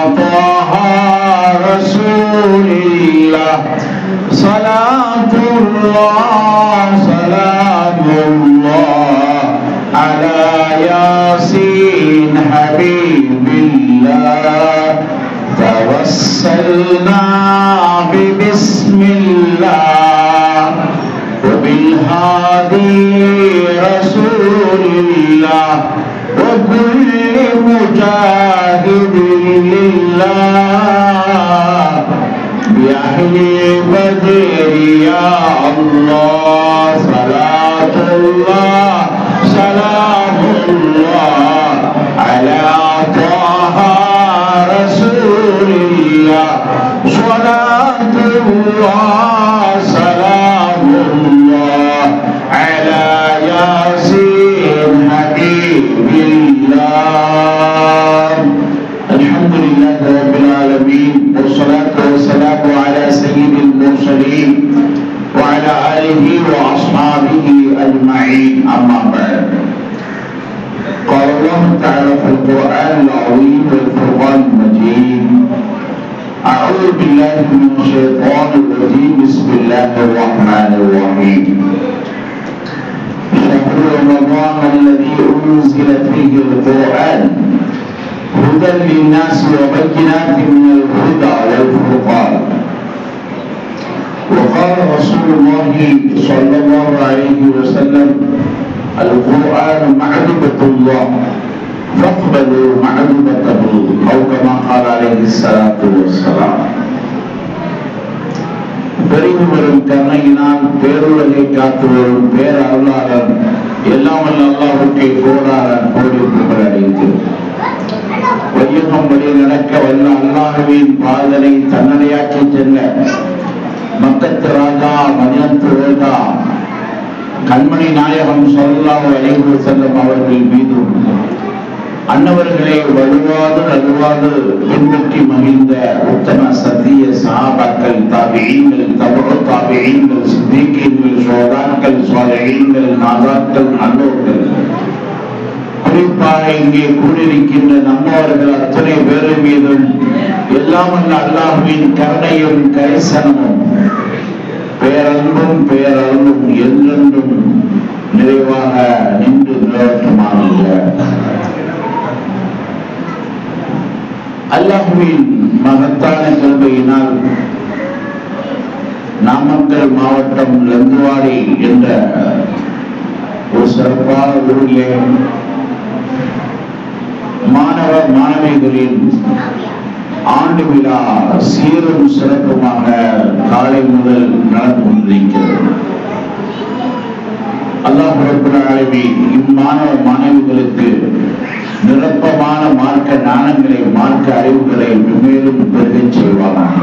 طه رسول الله صلاة الله سلام الله على ياسين حبيب الله توسلنا ببسم الله وبالهادي رسول الله وكل مجاهد لله بأهل بدر يا الله صلاة الله سلام الله على طه رسول الله صلاة الله سلام الله على ياسين حبيب الله. الحمد لله رب العالمين والصلاة والسلام على سيد المرسلين وعلى آله وأصحابه أجمعين. أما بعد، قال الله تعالى في القرآن العظيم والفرقان المجيد: أعوذ بالله من الشيطان الرجيم. بسم الله الرحمن الرحيم. شهر رمضان الذي أنزل فيه القرآن هدى للناس وبينات من الهدى والفرقان. وقال رسول الله صلى الله عليه وسلم: القرآن معذبة الله فاقبلوا معذبته، أو كما قال عليه الصلاة والسلام. பெரிது வரும் கருணையினால் பேருலகை காத்து வரும் பேரருளாளர் எல்லாம் வல்ல அல்லாஹ்வுக்கே கோடான கோடி புகழ் அடைந்து வையகம் வழி நடக்க வல்ல அல்லாஹ்வின் பாதலை தன்னடையாக்கி சென்ற மக்கத்து ராஜா மதினத்து ரோஜா கண்மணி நாயகம் ஸல்லல்லாஹு அலைஹி வஸல்லம் அவர்கள் மீதும் அன்னவர்களை வலுவாது நலுவாது பின்பற்றி மகிழ்ந்த உத்தம சத்திய சஹாபாக்கள், தாபிஈன்கள், தபு தாபிஈன்கள், சித்தீகீன்கள், ஷுஹதாக்கள், ஸாலிஹீன்கள், நாதாக்கள், நல்லோர்கள், குறிப்பாக இங்கே கூடியிருக்கின்ற நம்மவர்கள் அத்தனை பேர் மீதும் எல்லாம் அல்லாஹ்வின் கருணையும் கரிசனமும் பேரன்பும் பேரன்பும் என்றென்றும் நிறைவாக நின்று நிலவட்டுமாக. அல்லாஹ்வின் மகத்தான கிருபையினால் நாமக்கல் மாவட்டம் லந்துவாடி என்ற ஒரு சிறப்பான ஊரிலே மாணவ மாணவிகளின் ஆண்டு விழா சீரும் சிறப்புமாக காலை முதல் நடந்து கொண்டிருக்கிறது. அல்லாஹ் ரப்பல் ஆலமீன் இம்மாணவ மாணவிகளுக்கு நிரப்பமான மார்க்க ஞானங்களை, மார்க்க அறிவுகளை மேலும் பெருகச் செய்வானாக.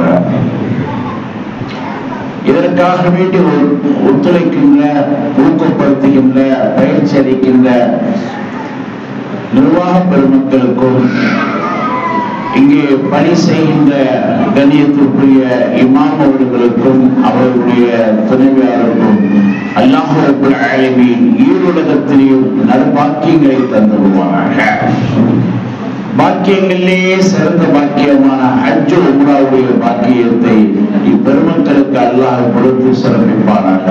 இதற்காக வேண்டி ஒத்துழைக்கின்ற, ஊக்கப்படுத்துகின்ற, பயிற்சி அளிக்கின்ற நிர்வாக பெருமக்களுக்கும், இங்கே பணி செய்கின்ற கண்ணியத்திற்குரிய இமாம் அவர்களுக்கும் அவர்களுடைய துணைவியாளருக்கும் அல்லாஹ் ரப்பல் ஆலமீன் ஈருலகத்திலேயும் நற்பாக்கியங்களை தந்துடுவானாக. பாக்கியங்களிலேயே சிறந்த பாக்கியமான ஹஜ் உம்ராவுடைய பாக்கியத்தை இப்பெருமக்களுக்கு அல்லாஹ் கொடுத்து சிறப்பிப்பானாக.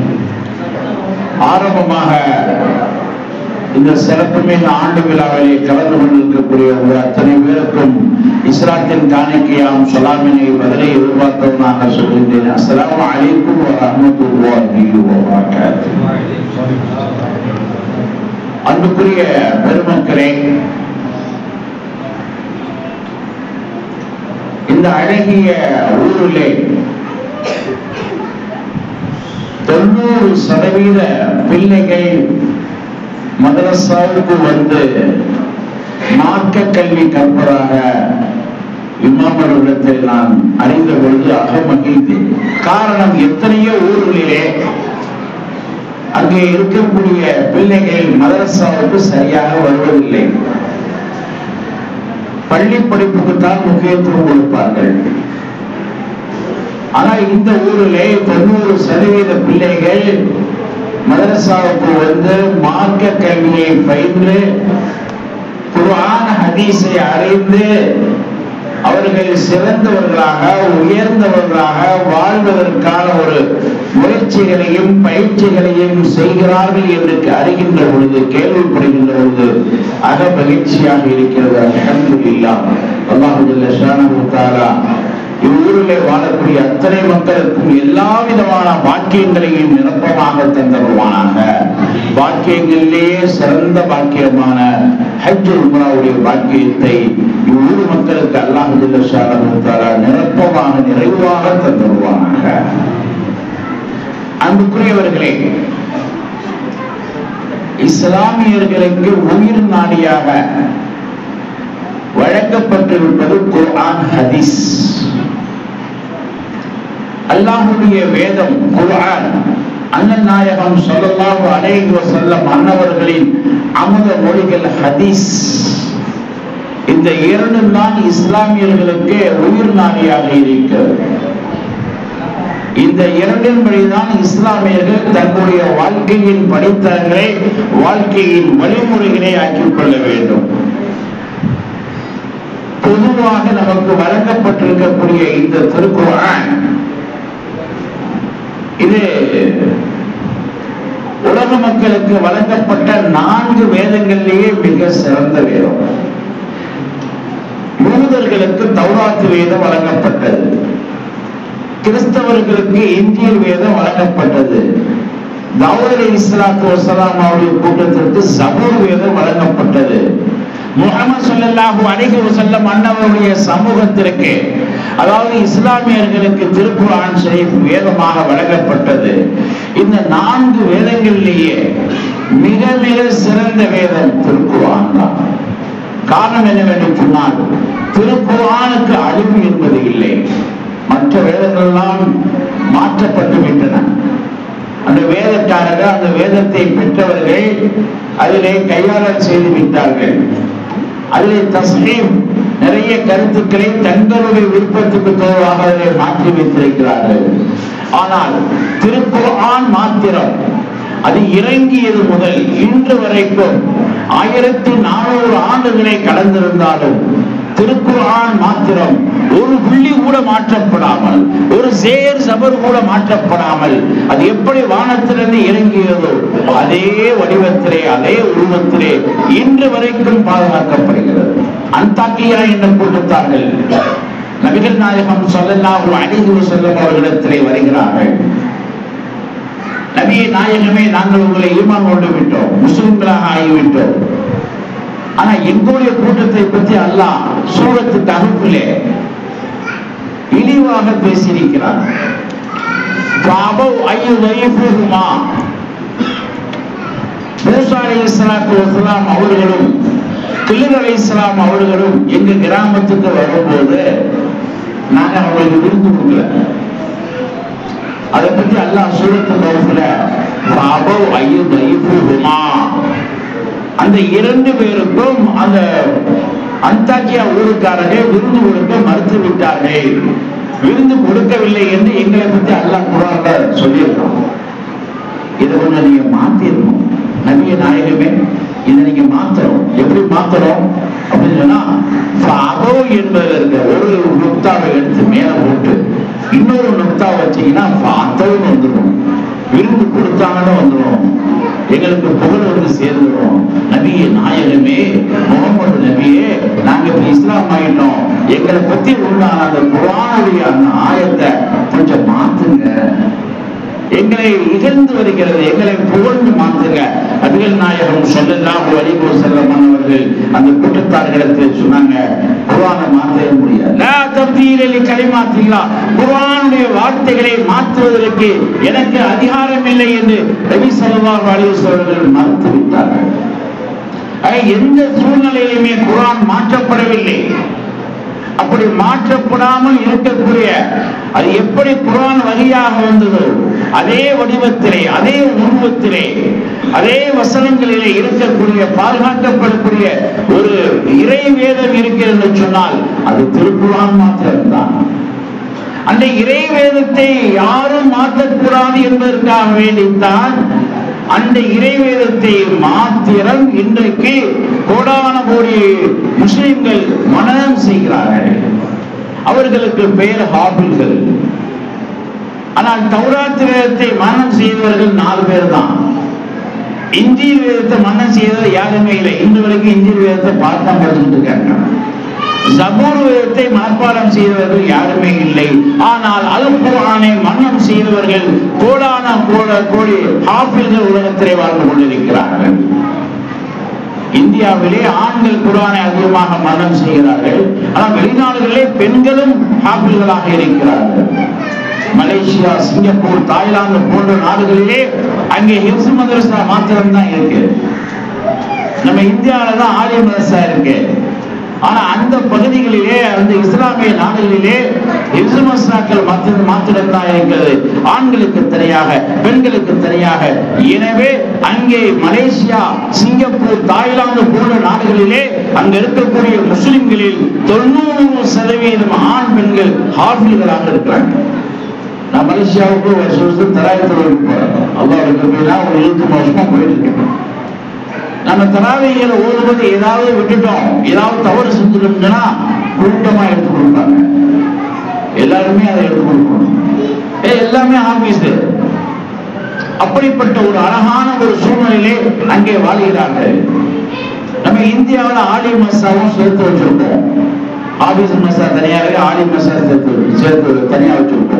ஆரம்பமாக இந்த சிறப்புமிகு ஆண்டு விழாவிலே கலந்து கொண்டிருக்கக்கூடிய அத்தனை பேருக்கும் இஸ்லாத்தின் காணிக்கையாம் சலாமினை பதிலை எதிர்பார்த்தவனாக சொல்கின்றேன். அஸ்ஸலாமு அலைக்கும் வரஹ்மத்துல்லாஹி வபரகாத்துஹு. அன்புக்குரிய பெருமக்களே, இந்த அழகிய ஊரிலே 90% பிள்ளைகள் மதரசாவுக்கு வந்து மார்க்க கல்வி கற்பதாக இமாமர்களிடத்தில் நான் அறிந்த பொழுது அகமகிழ்ந்தேன். காரணம், எத்தனையோ ஊர்களிலே அங்கே இருக்கக்கூடிய பிள்ளைகள் மதரசாவுக்கு சரியாக வருவதில்லை. பள்ளி படிப்புக்குத்தான் முக்கியத்துவம் கொடுப்பார்கள். ஆனால் இந்த ஊரிலே 90% பிள்ளைகள் மதரசாவுக்கு வந்து மார்க்க கல்வியை பயின்று குர்ஆன் ஹதீஸை அறிந்து அவர்கள் சிறந்தவர்களாக உயர்ந்தவர்களாக வாழ்வதற்கான ஒரு முயற்சிகளையும் பயிற்சிகளையும் செய்கிறார்கள் என்று அறிகின்ற பொழுது, கேள்விப்படுகின்ற பொழுது அக மகிழ்ச்சியாக இருக்கிறது. அல்ஹம்துலில்லாஹ். அல்லாஹ் ஜல்ல ஷானஹு தஆலா இவ்வூரிலே வாழக்கூடிய அத்தனை மக்களுக்கும் எல்லா விதமான பாக்கியங்களையும் நிரப்பமாக தந்தருவானாக. பாக்கியங்களிலேயே சிறந்த பாக்கியமான ஹஜ் உம்ராவுடைய பாக்கியத்தை இவ்வூர் மக்களுக்கு அல்லாஹ் ஜல்ல ஷானஹு தஆலா நிரப்பமாக நிறைவாக தந்தருவானாக. அன்புக்குரியவர்களே, இஸ்லாமியர்களுக்கு உயிர் நாடியாக வழங்கப்பட்டிருப்பது குர்ஆன், ஹதீஸ். அல்லாஹ்வுடைய வேதம் குர்ஆன், அண்ணல் நாயகம் ஸல்லல்லாஹு அலைஹி வஸல்லம் அன்னவர்களின் அமுத மொழிகள் ஹதீஸ். இந்த இரண்டும் தான் இஸ்லாமியர்களுக்கு உயிர் நாடியாக இருக்கிறது. இந்த இரண்டின் வழிதான் இஸ்லாமியர்கள் தங்களுடைய வாழ்க்கையின் படித்தரங்களை, வாழ்க்கையின் வழிமுறைகளை ஆக்கிக் கொள்ள வேண்டும். பொதுவாக நமக்கு வழங்கப்பட்டிருக்கக்கூடிய இந்த திருக்குர்ஆன், இது உலக மக்களுக்கு வழங்கப்பட்ட 4 வேதங்களிலேயே மிக சிறந்த வேதம். யூதர்களுக்கு தௌராத் வேதம் வழங்கப்பட்டது, கிறிஸ்தவர்களுக்கு இன்ஜீல் வேதம் வழங்கப்பட்டது, தாவூத் அலைஹிஸ்ஸலாத்து வஸ்ஸலாம் அவருடைய கூட்டத்திற்கு ஜபூர் வேதம் வழங்கப்பட்டது, முஹம்மது ஸல்லல்லாஹு அலைஹி வஸல்லம் அன்னவருடைய சமூகத்திற்கு, அதாவது இஸ்லாமியர்களுக்கு திருக்குர்ஆன் ஷரீஃப் வேதமாக வழங்கப்பட்டது. இந்த 4 வேதங்களிலேயே மிக மிக சிறந்த வேதம் திருக்குர்ஆன் தான். காரணம் என்னவென்று சொன்னால், திருக்குர்ஆனுக்கு அழிவு என்பது இல்லை. மற்ற வேதங்கள் எல்லாம் மாற்றப்பட்டு விட்டன. அந்த வேதக்காரர்கள், அந்த வேதத்தை பெற்றவர்கள் அதிலே கையாளல் செய்து விட்டார்கள். அதிலே தஸ்ஹீப், நிறைய கருத்துக்களை தங்களுடைய விருப்பத்துக்கு தோதாக அதிலே மாற்றி வைத்திருக்கிறார்கள். ஆனால் திருக்குர்ஆன் மாத்திரம், அது இறங்கியது முதல் இன்று வரைக்கும் 1400 ஆண்டுகளை கடந்திருந்தாலும் திருக்குர்ஆன் மாத்திரம் ஒரு புள்ளி கூட மாற்றப்படாமல், ஒரு சேர் சபர் கூட மாற்றப்படாமல், அது எப்படி வானத்திலிருந்து இறங்கியதோ அதே வடிவத்திலே, அதே உருவத்திலே இன்று வரைக்கும் பாதுகாக்கப்படுகிறது. அந்தாக்கியா என்ற கூட்டத்தார்கள் நபிகள் நாயகம் ஸல்லல்லாஹு அலைஹி வஸல்லம் அவர்களிடத்திலே வருகிறார்கள். நபியே நாயகமே, நாங்கள் உங்களை ஈமான் கொண்டு விட்டோம், முஸ்லிம்களாக ஆகிவிட்டோம். ஆனா எங்களுடைய கூட்டத்தை பற்றி அல்லாஹ் சூரத்து கஹ்ஃபிலே இழிவாக பேசியிருக்கிறார். மூசா அலைஹிஸ்ஸலாத்து வஸ்ஸலாம் அவர்களும் கில்ர் அலைஹிஸ்ஸலாம் அவர்களும் எங்க கிராமத்துக்கு வரும்போது நாங்க அவங்களுக்கு விருந்து கொடுக்கல. அதை பற்றி அல்லாஹ் சூரத்து கஹ்ஃபில அந்த 2 பேருக்கும் அந்த அந்தாக்கியா ஊருக்காரர்கள் விருந்து கொடுக்க மறுத்து விட்டார்கள். விருந்து கொடுக்கவில்லை என்று எங்களை பற்றி அல்லாஹ் குர்ஆன்ல சொல்லியிருக்கோம். இதை கொஞ்சம் நீங்க மாத்திரணும். நபிய நாயகமே, இதை நீங்க மாத்தணும். எப்படி மாத்தணும் அப்படின்னு சொன்னா, ஃபாபோ என்பதற்கு ஒரு நுக்தாவை எடுத்து மேல போட்டு இன்னொரு நுக்தா வச்சீங்கன்னா ஃபாத்தோன்னு வந்துடும். விருந்து கொடுத்தாங்கன்னு வந்துடும், எங்களுக்கு புகழ் வந்து சேர்ந்துடும். நபியே நாயகமே, முகமது நபியே, நாங்க இப்ப இஸ்லாம் ஆயிட்டோம், எங்களை பத்தி உண்டான அந்த குர்ஆனுடைய அந்த ஆயத்தை கொஞ்சம் மாத்துங்க. எங்களை இகழ்ந்து வருகிறது, எங்களை புகழ்ந்து மாத்துங்க. நபிகள் நாயகம் ஸல்லல்லாஹு அலைஹி வஸல்லம் அவர்கள் அந்த கூட்டத்தார்களிடத்தில் சொன்னாங்க, குர்ஆனை மாற்ற முடியாது. லா தப்தீல லிகலிமாத்தில்லாஹ், குர்ஆனுடைய வார்த்தைகளை மாற்றுவதற்கு எனக்கு அதிகாரம் இல்லை என்று நபி ஸல்லல்லாஹு அலைஹி வஸல்லம் அவர்கள் மறுத்து விட்டார்கள். எந்த சூழ்நிலையிலுமே குர்ஆன் மாற்றப்படவில்லை. அப்படி மாற்றப்படாமல் இருக்கக்கூடிய, அது எப்படி குர்ஆன் வழியாக வந்ததோ அதே வடிவத்திலே, அதே உருவத்திலே, அதே வசனங்களிலே இருக்கக்கூடிய, பாதுகாக்கப்படக்கூடிய ஒரு இறை வேதம் இருக்கிறது சொன்னால் அது திருக்குர்ஆன் மாத்திரம்தான். அந்த இறை வேதத்தை யாரும் மாற்றக்கூடாது என்பதற்காக வேண்டித்தான் அந்த இறைவேதத்தை மாத்திரம் இன்றைக்கு கோடான கோடி முஸ்லிம்கள் மனனம் செய்கிறார்கள். அவர்களுக்கு பெயர் ஹாபில்கள். ஆனால் தௌராத் வேதத்தை மனனம் செய்தவர்கள் 4 பேர் தான். இன்ஜீல் வேதத்தை மனனம் செய்தவர் யாருமே இல்லை. இன்று வரைக்கும் இன்ஜீல் வேதத்தை பார்த்தா படிச்சுட்டு இருக்காங்க. ஜபூர் வேதத்தை மனப்பாடம் செய்தவர்கள் யாருமே இல்லை. ஆனால் அல் குர்ஆனை மனனம் செய்தவர்கள் கோடான கோடி ஹாஃபில்கள் உலகத்திலே வாழ்ந்து கொண்டிருக்கிறார்கள். இந்தியாவிலே ஆண்கள் குர்ஆனை அதிகமாக மனனம் செய்கிறார்கள். ஆனால் வெளிநாடுகளிலே பெண்களும் ஹாஃபில்களாக இருக்கிறார்கள். மலேசியா, சிங்கப்பூர், தாய்லாந்து போன்ற நாடுகளிலே அங்கே ஹிப்ஸ் மதரசா மாத்திரம்தான் இருக்கு. நம்ம இந்தியாவில தான் ஆலிய மதரசா இருக்கு. ஆனா அந்த பகுதிகளிலே, அந்த இஸ்லாமிய நாடுகளிலே ஹிப்ஸ் மதரசாக்கள் மாத்திரம்தான் இருக்கிறது. ஆண்களுக்கு தனியாக, பெண்களுக்கு தனியாக. எனவே அங்கே மலேசியா, சிங்கப்பூர், தாய்லாந்து போன்ற நாடுகளிலே அங்க இருக்கக்கூடிய முஸ்லிம்களில் 90% ஆண் பெண்கள் ஹாஃபில்களாக இருக்கிறாங்க. நான் மலேசியாவுக்கு வருஷம் தராவி தொழிலுக்கு போறேன். அல்லாஹ்வுக்கு பின்னா ஒரு 20 வருஷமா போயிட்டு இருக்கேன். நம்ம தராவிகளை ஓடுவது ஏதாவது விட்டுட்டோம், ஏதாவது தவறு செஞ்சுட்டோம்னா கூட்டமா எடுத்து கொடுப்பாங்க. எல்லாருமே அதை எடுத்து கொடுக்கணும். எல்லாமே ஆபீஸ். அப்படிப்பட்ட ஒரு அழகான ஒரு சூழ்நிலையிலே அங்கே வாழ்கிறார்கள். நம்ம இந்தியாவில் ஆலி மசாவும் சேர்த்து வச்சிருக்கோம். ஆபீஸ் மசா தனியாக, ஆலி மசா சேர்த்து தனியா வச்சிருக்கோம்.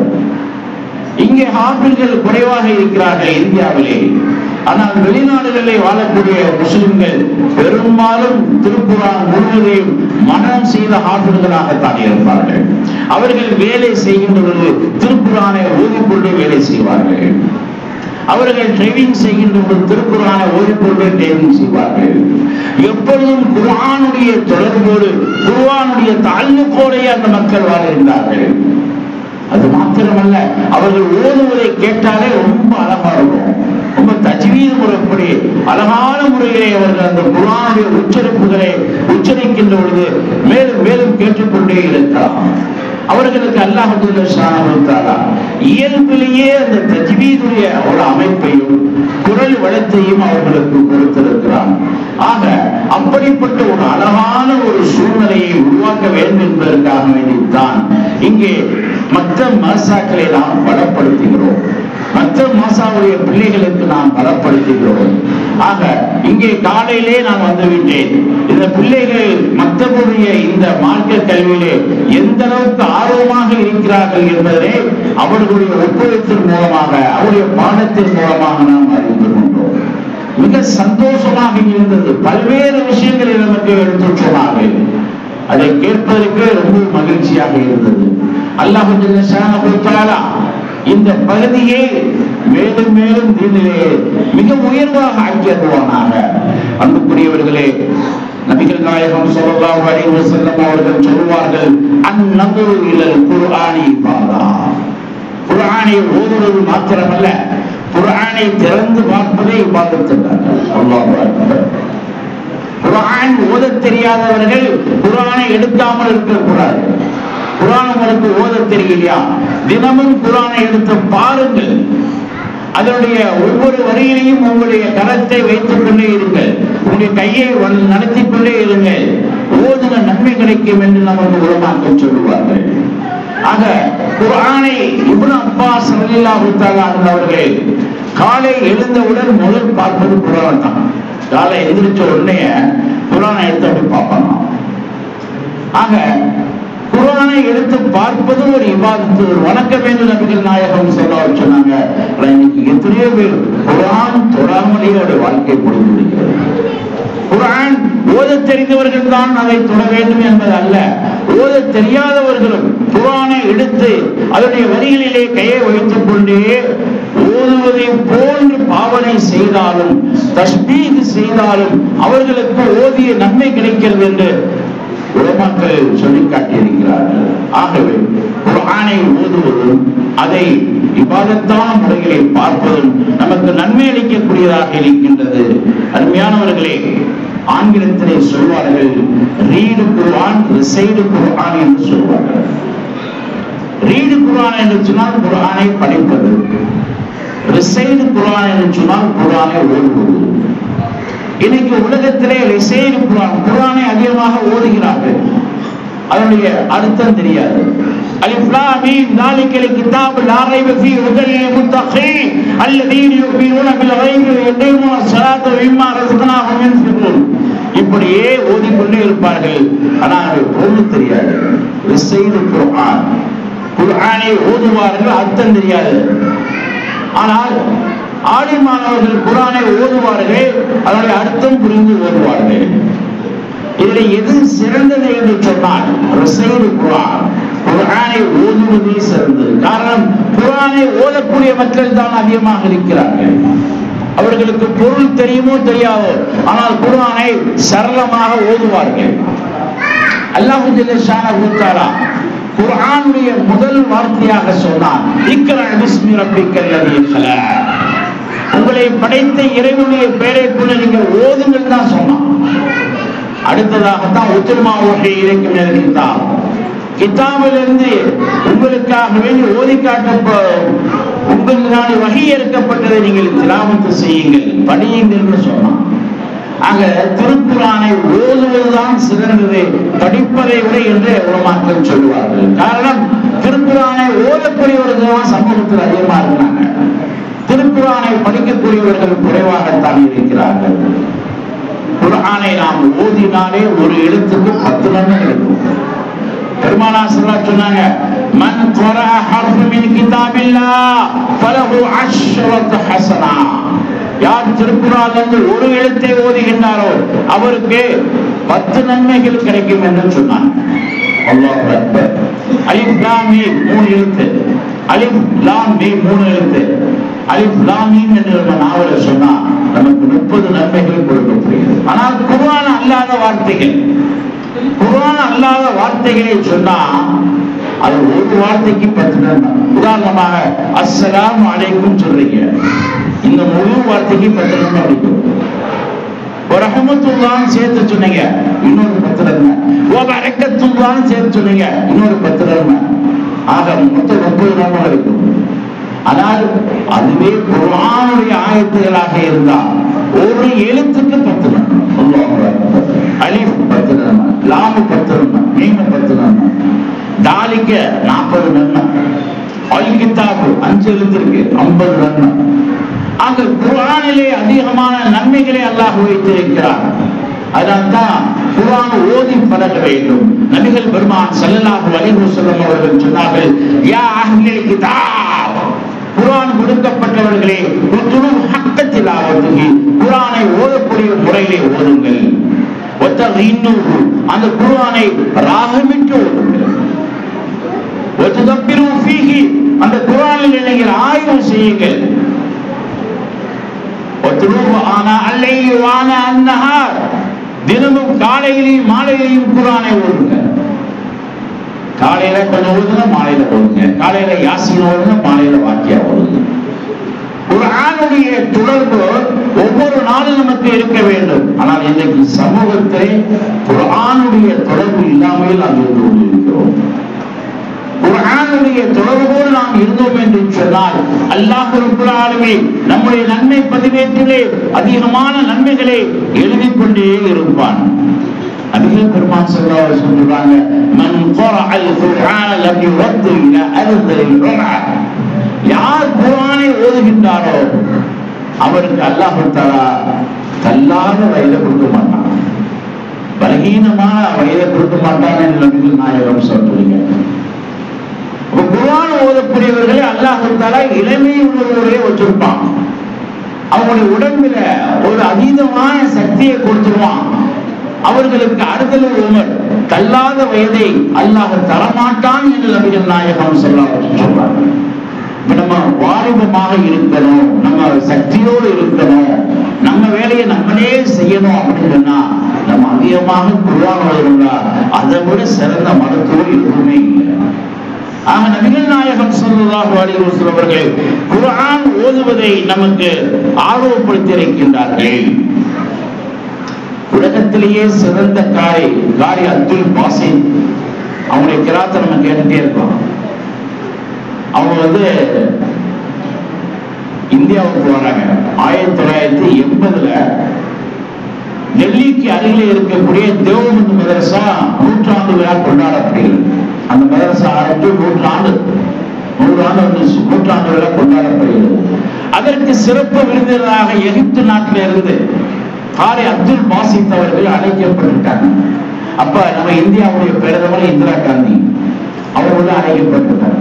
இங்கே ஹாஃபில்கள் குறைவாக இருக்கிறார்கள் இந்தியாவிலே. ஆனால் வெளிநாடுகளிலே வாழக்கூடிய முஸ்லிம்கள் பெரும்பாலும் திருக்குர்ஆன் முழுவதையும் மனனம் செய்த ஹாஃபில்களாகத்தான் இருப்பார்கள். அவர்கள் வேலை செய்கின்ற பொழுது திருக்குர்ஆனை ஓதிக்கொண்டு வேலை செய்வார்கள். அவர்கள் டிரைவிங் செய்கின்ற பொழுது திருக்குர்ஆனை ஓதிக்கொண்டு டிரைவிங் செய்வார்கள். எப்பொழுதும் குர்ஆனுடைய தொடர்போடு, குர்ஆனுடைய தாழ்வுக்கோடையே அந்த மக்கள் வாழ்கின்றார்கள். அது மாத்திரமல்ல, அவர்கள் ஓதுவதை கேட்டாலே ரொம்ப அழகா இருக்கும். ரொம்ப தஜ்வீத் முறைப்படி அழகான முறையிலே அவர்கள் அந்த குர்ஆனுடைய உச்சரிப்புகளை உச்சரிக்கின்ற பொழுது மேலும் மேலும் கேட்டுக்கொண்டே இருக்கலாம். அவர்களுக்கு அல்லாஹ் சுப்ஹானஹு வ தஆலா இயல்பிலேயே அந்த தஜ்வீதுடைய ஒரு அமைப்பையும் குரல் வளத்தையும் அவர்களுக்கு கொடுத்திருக்கிறான். ஆக அப்படிப்பட்ட ஒரு அழகான ஒரு சூழ்நிலையை உருவாக்க வேண்டும் என்பதற்காக வேண்டித்தான் இங்கே மற்ற மதரசாக்களை நாம் பலப்படுத்துகிறோம். மற்ற மதரசாவுடைய பிள்ளைகளுக்கு நாம் பலப்படுத்துகிறோம். ஆக இங்கே காலையிலே நான் வந்துவிட்டேன். இந்த பிள்ளைகள் மற்றவருடைய இந்த மார்க்க கல்வியிலே எந்த அளவுக்கு ஆர்வமாக இருக்கிறார்கள் என்பதை அவர்களுடைய ஒப்புதலின் மூலமாக, அவருடைய பாடத்தின் மூலமாக நாம் அறிந்து கொண்டோம். மிக சந்தோஷமாக இருந்தது. பல்வேறு விஷயங்களை நமக்கு எடுத்து சொன்னார்கள். அதை கேட்பதற்கு ரொம்ப மகிழ்ச்சியாக இருந்தது. அல்லாஹ் ஜல்லஷானஹு வ தஆலா இந்த பகுதியை மேலும் மேலும் தீனிலே மிக உயர்வாக ஆக்கி அருள்வானாக. அன்புக்குரியவர்களே, நபிகள் நாயகம் ஸல்லல்லாஹு அலைஹி வஸல்லம் அவர்கள் சொல்வார்கள், அன்-நظر இலல் குர்ஆனி இபாதா. குர்ஆனை ஓதுவது மாத்திரமல்ல, குர்ஆனை திறந்து பார்ப்பதே இபாதத் என்றார்கள். அல்லாஹு அக்பர். குர்ஆன் ஓதத் தெரியாதவர்கள் குர்ஆனை எடுக்காமல் இருக்கக்கூடாது. குர்ஆன் உங்களுக்கு ஓதத் தெரியலையா, தினமும் குர்ஆனை எடுத்து பாருங்கள். அதனுடைய ஒவ்வொரு வரியிலையும் உங்களுடைய கரத்தை வைத்துக் கொண்டே இருங்கள். உங்களுடைய கையை நடத்திக் கொண்டே இருங்கள். ஓதுன நன்மை கிடைக்கும் என்று நமக்கு உலமாக்கள் சொல்லுவார்கள். ஆக குர்ஆனை இப்னு அப்பாஸ் ரலியல்லாஹு தஆலா அவர்கள் காலை எழுந்தவுடன் முதல் பார்ப்பது குர்ஆன் தான். காலை எந்திரிச்ச உடனே குர்ஆனை எடுத்து அப்படி பார்ப்பாங்க. ஆக குர்ஆனை எடுத்து பார்ப்பது ஒரு இபாதத்து, ஒரு வணக்கம் என்று நபிகள் நாயகம் சொன்னாங்க. இன்னைக்கு எத்தனையோ பேர் குர்ஆன் தொடாமலேயே அவருடைய வாழ்க்கை முடிந்து விடுகிறது. குர்ஆன் ஓத தெரிந்தவர்கள் தான் அதை தொட வேண்டும் என்பது அல்ல. ஓத தெரியாதவர்களும் குர்ஆனை எடுத்து அதனுடைய வரிகளிலே கையை வைத்துக் கொண்டே ஓதுவதை போன்று பாவனை செய்தாலும், தஸ்பீஹ் செய்தாலும் அவர்களுக்கு ஓதிய நன்மை கிடைக்கிறது என்று உலமாக்கள் சொல்லி காட்டியிருக்கிறார்கள். ஆகவே குர்ஆனை ஓதுவதும் அதை இபாதத்தான முறைகளை பார்ப்பதும் நமக்கு நன்மை அளிக்கக்கூடியதாக இருக்கின்றது. அருமையானவர்களே, ஆங்கிலத்திலே சொல்வார்கள், ரீடு குர்ஆன், ரிசைடு குர்ஆன் என்று சொல்வார்கள். ரீடு குர்ஆன் என்று சொன்னால் குர்ஆனை படிப்பது, ரிசைடு குர்ஆன் என்று சொன்னால் குர்ஆனை ஓதுவது. இன்னைக்கு உலகத்திலே ரிசைடு குர்ஆன், குர்ஆனை அதிகமாக ஓதுகிறார்கள். அதனுடைய அர்த்தம் தெரியாது. அலிஃப் லாம் மீம் ذلك الكتاب لا ريب فيه هدى للمتقين الذين يؤمنون بالغيب ويقيمون الصلاة ومما رزقناهم ينفقون. இப்படியே ஓதிக்கொண்டே இருப்பார்கள். ஆனால் பொருள் தெரியாது. குர்ஆனை ஓதுவார்கள், அர்த்தம் தெரியாது. ஆனால் ஆலிமானவர்கள் குர்ஆனை ஓதுவார்கள், அதனுடைய அர்த்தம் புரிந்து ஓதுவார்கள். இதில் எது சிறந்தது என்று சொன்னால் குர்ஆனை ஓதுவதே சிறந்தது. காரணம், குர்ஆனை ஓதக்கூடிய மக்கள் தான் அதிகமாக இருக்கிறார்கள். அவர்களுக்கு பொருள் தெரியுமோ தெரியாதோ, ஆனால் குர்ஆனை சரளமாக ஓதுவார்கள். அல்லாஹ் ஜல்ல ஷானஹு தஆலா குர்ஆனுடைய முதல் வார்த்தையாக சொன்னான், இக்ரா பிஸ்மி ரப்பிக்கல் லதீ ഖலக். உங்களை படைத்த இறைவனுடைய பெயரை கொண்டு நீங்கள் ஓதுங்கள் தான் சொன்னான். அடுத்ததாகத்தான் உத்மா வஹி இலைக்கும் மினல் கிதாப், கிதாபிலிருந்து உங்களுக்காக வேண்டி ஓதி உங்களுக்கான வஹி இறக்கப்பட்டதை நீங்கள் திலாவத் செய்யுங்கள், படியுங்கள் என்று சொன்னான். ஆக திருக்குர்ஆனை ஓதுவதுதான் சிறந்தது படிப்பதை விட என்று உலமாக்கள் சொல்லுவார்கள். காரணம், திருக்குர்ஆனை ஓதக்கூடியவர்கள் தான் சமூகத்தில் அதிகமாக இருக்கிறாங்க. திருக்குர்ஆனை படிக்கக்கூடியவர்கள் குறைவாகத்தான் இருக்கிறார்கள். குர்ஆனை நாம் ஓதினாலே ஒரு எழுத்துக்கு 10 நன்மை இருக்கும். பெருமானார் ஸல்லல்லாஹு அலைஹி சொன்னாங்க, மன் க்ரஅ ஹர்ஃப மின் கிதாபில்லாஹ் ஃபலஹு 10 ஹஸனா. யார் திருக்குர்ஆனிலிருந்து ஒரு எழுத்தை ஓதுகின்றாரோ அவருக்கு 10 நன்மைகள் கிடைக்கும் என்று சொன்னார். அல்லாஹ் அக்பர். அலிஃப் லாம் மீம் 3 எழுத்து, அலிஃப் லாம் மீம் 3 எழுத்து. அலிஃப் லாம் மீம் என்று நம்ம நாவல சொன்னா நமக்கு 30 நன்மைகள் கொடுக்கப்படுகிறது. ஆனால் குர்ஆன் அல்லாத வார்த்தைகள், குர்ஆன் அல்லாத வார்த்தைகளை சொன்னா அது ஒரு வார்த்தைக்கு 10 நன்மை. உதாரணமாக அஸ்ஸலாமு அலைக்கும் சொல்றீங்க, இந்த முழு வார்த்தைக்கு 10 நன்மை கிடைக்கும். வரஹ்மத்துல்லாஹ் சேர்த்து சொன்னீங்க, இன்னொரு 10 நன்மை. வ பரக்கத்துல்லாஹ் சேர்த்து சொன்னீங்க, இன்னொரு 10 நன்மை. ஆக மொத்தம் 30 நன்மை இருக்கும். ஆனால் அதுவே குர்ஆனுடைய ஆயத்துகளாக இருந்தால் ஒரு எழுத்துக்கு 10 நன்மை. அல்லாஹ் அக்பர். அலிஃப் 10 நன்மை, லாம் 10 நன்மை, மீம் 10 நன்மை, தாலிக 40 நன்மை, அல் கிதாப் 5 எழுத்திற்கு 50 நன்மை. ஆக குர்ஆனிலே அதிகமான நன்மைகளை அல்லாஹ் வைத்திருக்கிறார். அதனால்தான் குர்ஆன் ஓதி பழக வேண்டும். நபிகள் பெருமான் ஸல்லல்லாஹு அலைஹி வஸல்லம் அவர்கள் சொன்னார்கள், யா அஹ்லல் கிதாப், குர்ஆன் கொடுக்கப்பட்டவர்களே, உத்லு ஹக்க திலாவத்துஹி, குர்ஆனை ஓதக்கூடிய முறையிலே ஓதுங்கள். வதகின்னுஹு, அந்த குர்ஆனை ராகமிட்டு ஓதுங்கள். வததப்பிரு ஃபீஹி, அந்த குர்ஆனில் நீங்கள் ஆய்வு செய்யுங்கள். வத்லூஹு ஆனா அல்லைலி வ ஆனா அந்நஹார், தினமும் காலையிலும் மாலையிலும் குர்ஆனை ஓதுங்க. காலையில கொஞ்சம் ஓதுங்க, மாலையில ஓதுங்க. காலையில யாசீன் ஓதுங்க, மாலையில வாக்கியா ஓதுங்க. குர்ஆனுடைய தொடர்பு ஒவ்வொரு நாளும் நமக்கு இருக்க வேண்டும். ஆனால் இன்றைக்கு சமூகத்திலே குர்ஆனுடைய தொடர்பு இல்லாமல் நாம் இருந்து கொண்டிருக்கிறோம். குர்ஆனுடைய தொடர்போடு நாம் இருந்தோம் என்று சொன்னால் அல்லாஹ் ரப்பல் ஆலமீன் நம்முடைய நன்மை பதிவேட்டிலே அதிகமான நன்மைகளை எழுதிக் கொண்டே இருப்பான். நபிகள் பெருமான் ஸல்லல்லாஹு அலைஹி வஸல்லம் சொல்றாங்க, மன் க்ரஅல் குர்ஆன லம் யுரத் இலா அர்தில் உம்ரா. யார் குர்ஆனை ஓதுகின்றாரோ அவருக்கு அல்லாஹ் தஆலா தள்ளாத வயதை கொடுக்க மாட்டான், பலகீனமான வயதை கொடுக்க மாட்டான் என்று நபிகள் நாயகம் சொல்றீங்க. குர்ஆன் ஓதக்கூடியவர்களை அல்லாஹ் தஆலா இளமை உள்ளவர்களே வச்சிருப்பான். அவங்களுடைய உடம்பில ஒரு அதீதமான சக்தியை கொடுத்துருவான். அவர்களுக்கு அடுத்தது உமர் தள்ளாத வயதை அல்லாஹ் தரமாட்டான் என்று நபிகள் நாயகம் சொல்றாங்க. நம்ம வாலிபமாக இருக்கணும், நம்ம சக்தியோடு இருக்கணும், நம்ம வேலையை நம்மளே செய்யணும் அப்படின்னு சொன்னா நம்ம அதிகமாக குர்ஆன் ஓதுறோம்னா அதை விட சிறந்த மருத்துவம் எதுவுமே இல்லை. ஆக நபிகள் நாயகம் ஸல்லல்லாஹு அலைஹி வஸல்லம் அவர்கள் குர்ஆன் ஓதுவதை நமக்கு ஆர்வப்படுத்தி இருக்கின்றார்கள். உலகத்திலேயே சிறந்த காரி அப்துல் பாசித், அவங்களுடைய கிராத்தை நம்ம கேட்டுட்டே இருக்கோம். அவங்க இந்தியாவுக்கு வராங்க 1980 டெல்லிக்கு அருகிலே இருக்கக்கூடிய தேவபந்து மதரசா 100 விழா கொண்டாடப்படுகிறது. அந்த மதரசா ஆரம்பித்து 100 ஆண்டு வந்துச்சு. 100 விழா கொண்டாடப்படுகிறது. அதற்கு சிறப்பு விருந்தினராக எகிப்து நாட்டில் இருந்து காரி அப்துல் பாசித் அவர்கள் அழைக்கப்பட்டுட்டாங்க. அப்ப நம்ம இந்தியாவுடைய பிரதமர் இந்திரா காந்தி அவர்கள் அழைக்கப்பட்டிருக்காங்க.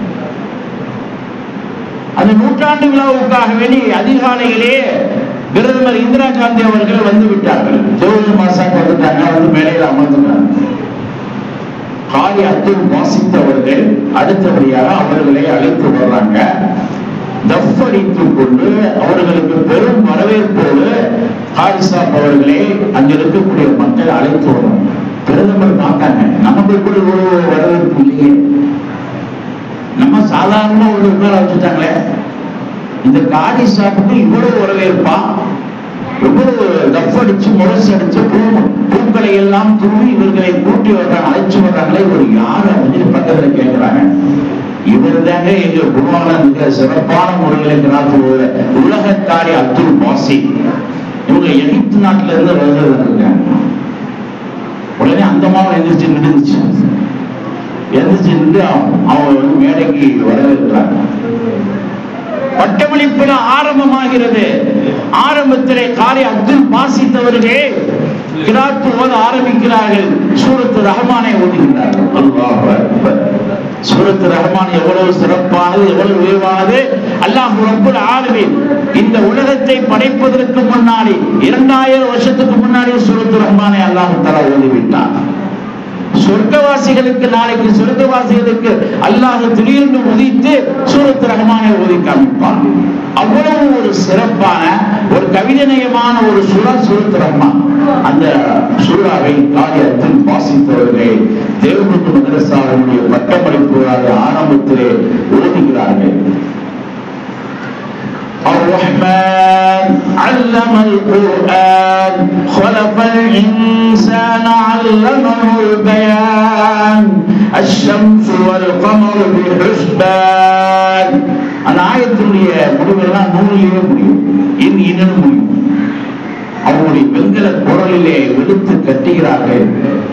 அந்த 100 விழாவுக்காக வேண்டி அதிகாலையிலே பிரதமர் இந்திரா காந்தி அவர்கள் வந்து விட்டார்கள். ஜோதி மாசாக்கு வந்துட்டாங்க. வந்து மேடையில் அமர்ந்துட்டாங்க. காரி அப்துல் பாசித் அவர்கள் அடுத்தபடியாக அவர்களை அழைத்து வர்றாங்க. தஃபடித்துக் கொண்டு அவர்களுக்கு பெரும் வரவேற்போடு ஹாரிசாப் அவர்களே அங்க இருக்கக்கூடிய மக்கள் அழைத்து வர்றாங்க. பிரதமர் பார்த்தாங்க, நமக்கு கூட ஒரு வரவேற்பு இல்லையே, நம்ம சாதாரணமா ஒரு உட்கார வச்சுட்டாங்களே, இந்த ஹாரிசாப்புக்கு இவ்வளவு வரவேற்பா, எவ்வளவு தஃபடிச்சு முரசடிச்சு பூக்களை எல்லாம் தூவி இவர்களை கூட்டி வர்றாங்க, அழைச்சு வர்றாங்களே, ஒரு யாரு அப்படின்னு பக்கத்துல கேட்கிறாங்க. இவர் தாங்க எங்க குருவான மிக சிறப்பான முறையில் உலகக்காரி அப்துல் பாசித். இவங்க எகிப்து நாட்டில இருந்து வருகிறாங்க. உடனே அந்த மாவன் எந்திரிச்சு நின்றுச்சு. எந்திரிச்சு நின்று அவங்க வந்து மேடைக்கு வரவேற்கிறாங்க. பட்டமளிப்புல ஆரம்பமாகிறது. ஆரம்பத்திலே காரி அப்துல் பாசித் அவர்களே கிராத்து ஓத ஆரம்பிக்கிறார்கள். சூரத்து ரஹ்மானை ஓதுகிறார்கள். அல்லாஹ் அக்பர். சூரத்து ரஹ்மான் எவ்வளவு சிறப்பானது, எவ்வளவு உயர்வானது. அல்லாஹ் ரப்புல் ஆலமீன் இந்த உலகத்தை படைப்பதற்கு முன்னாடி 2000 வருஷத்துக்கு முன்னாடி சூரத்து ரஹ்மானை அல்லாஹ் தஆலா ஓதிவிட்டார். சொர்க்கவாசிகளுக்கு நாளைக்கு சொர்க்கவாசிகளுக்கு அல்லாஹ் திடீர்னு உதித்து சூரத்து ரஹ்மானை ஓதி காமிப்பான். அவ்வளவு ஒரு சிறப்பான ஒரு கவிதநயமான ஒரு சூரா சூரத்து ரஹ்மான். அந்த சூறாவை காரி அப்துல் பாசித் அவர்களே தேவபந்து மதரசாவுடைய பட்டமளிப்புகளாக ஆரம்பத்திலே ஓதுகிறார்கள். الرحمن علم القرآن خلق الإنسان علمه البيان الشمس والقمر بحسبان. அந்த ஆயத்தினுடைய முடிவெல்லாம் நூலிலே முடியும், இன்னும் முடியும். அவருடைய வெண்கல குரலிலே வெளுத்து கட்டுகிறார்கள்.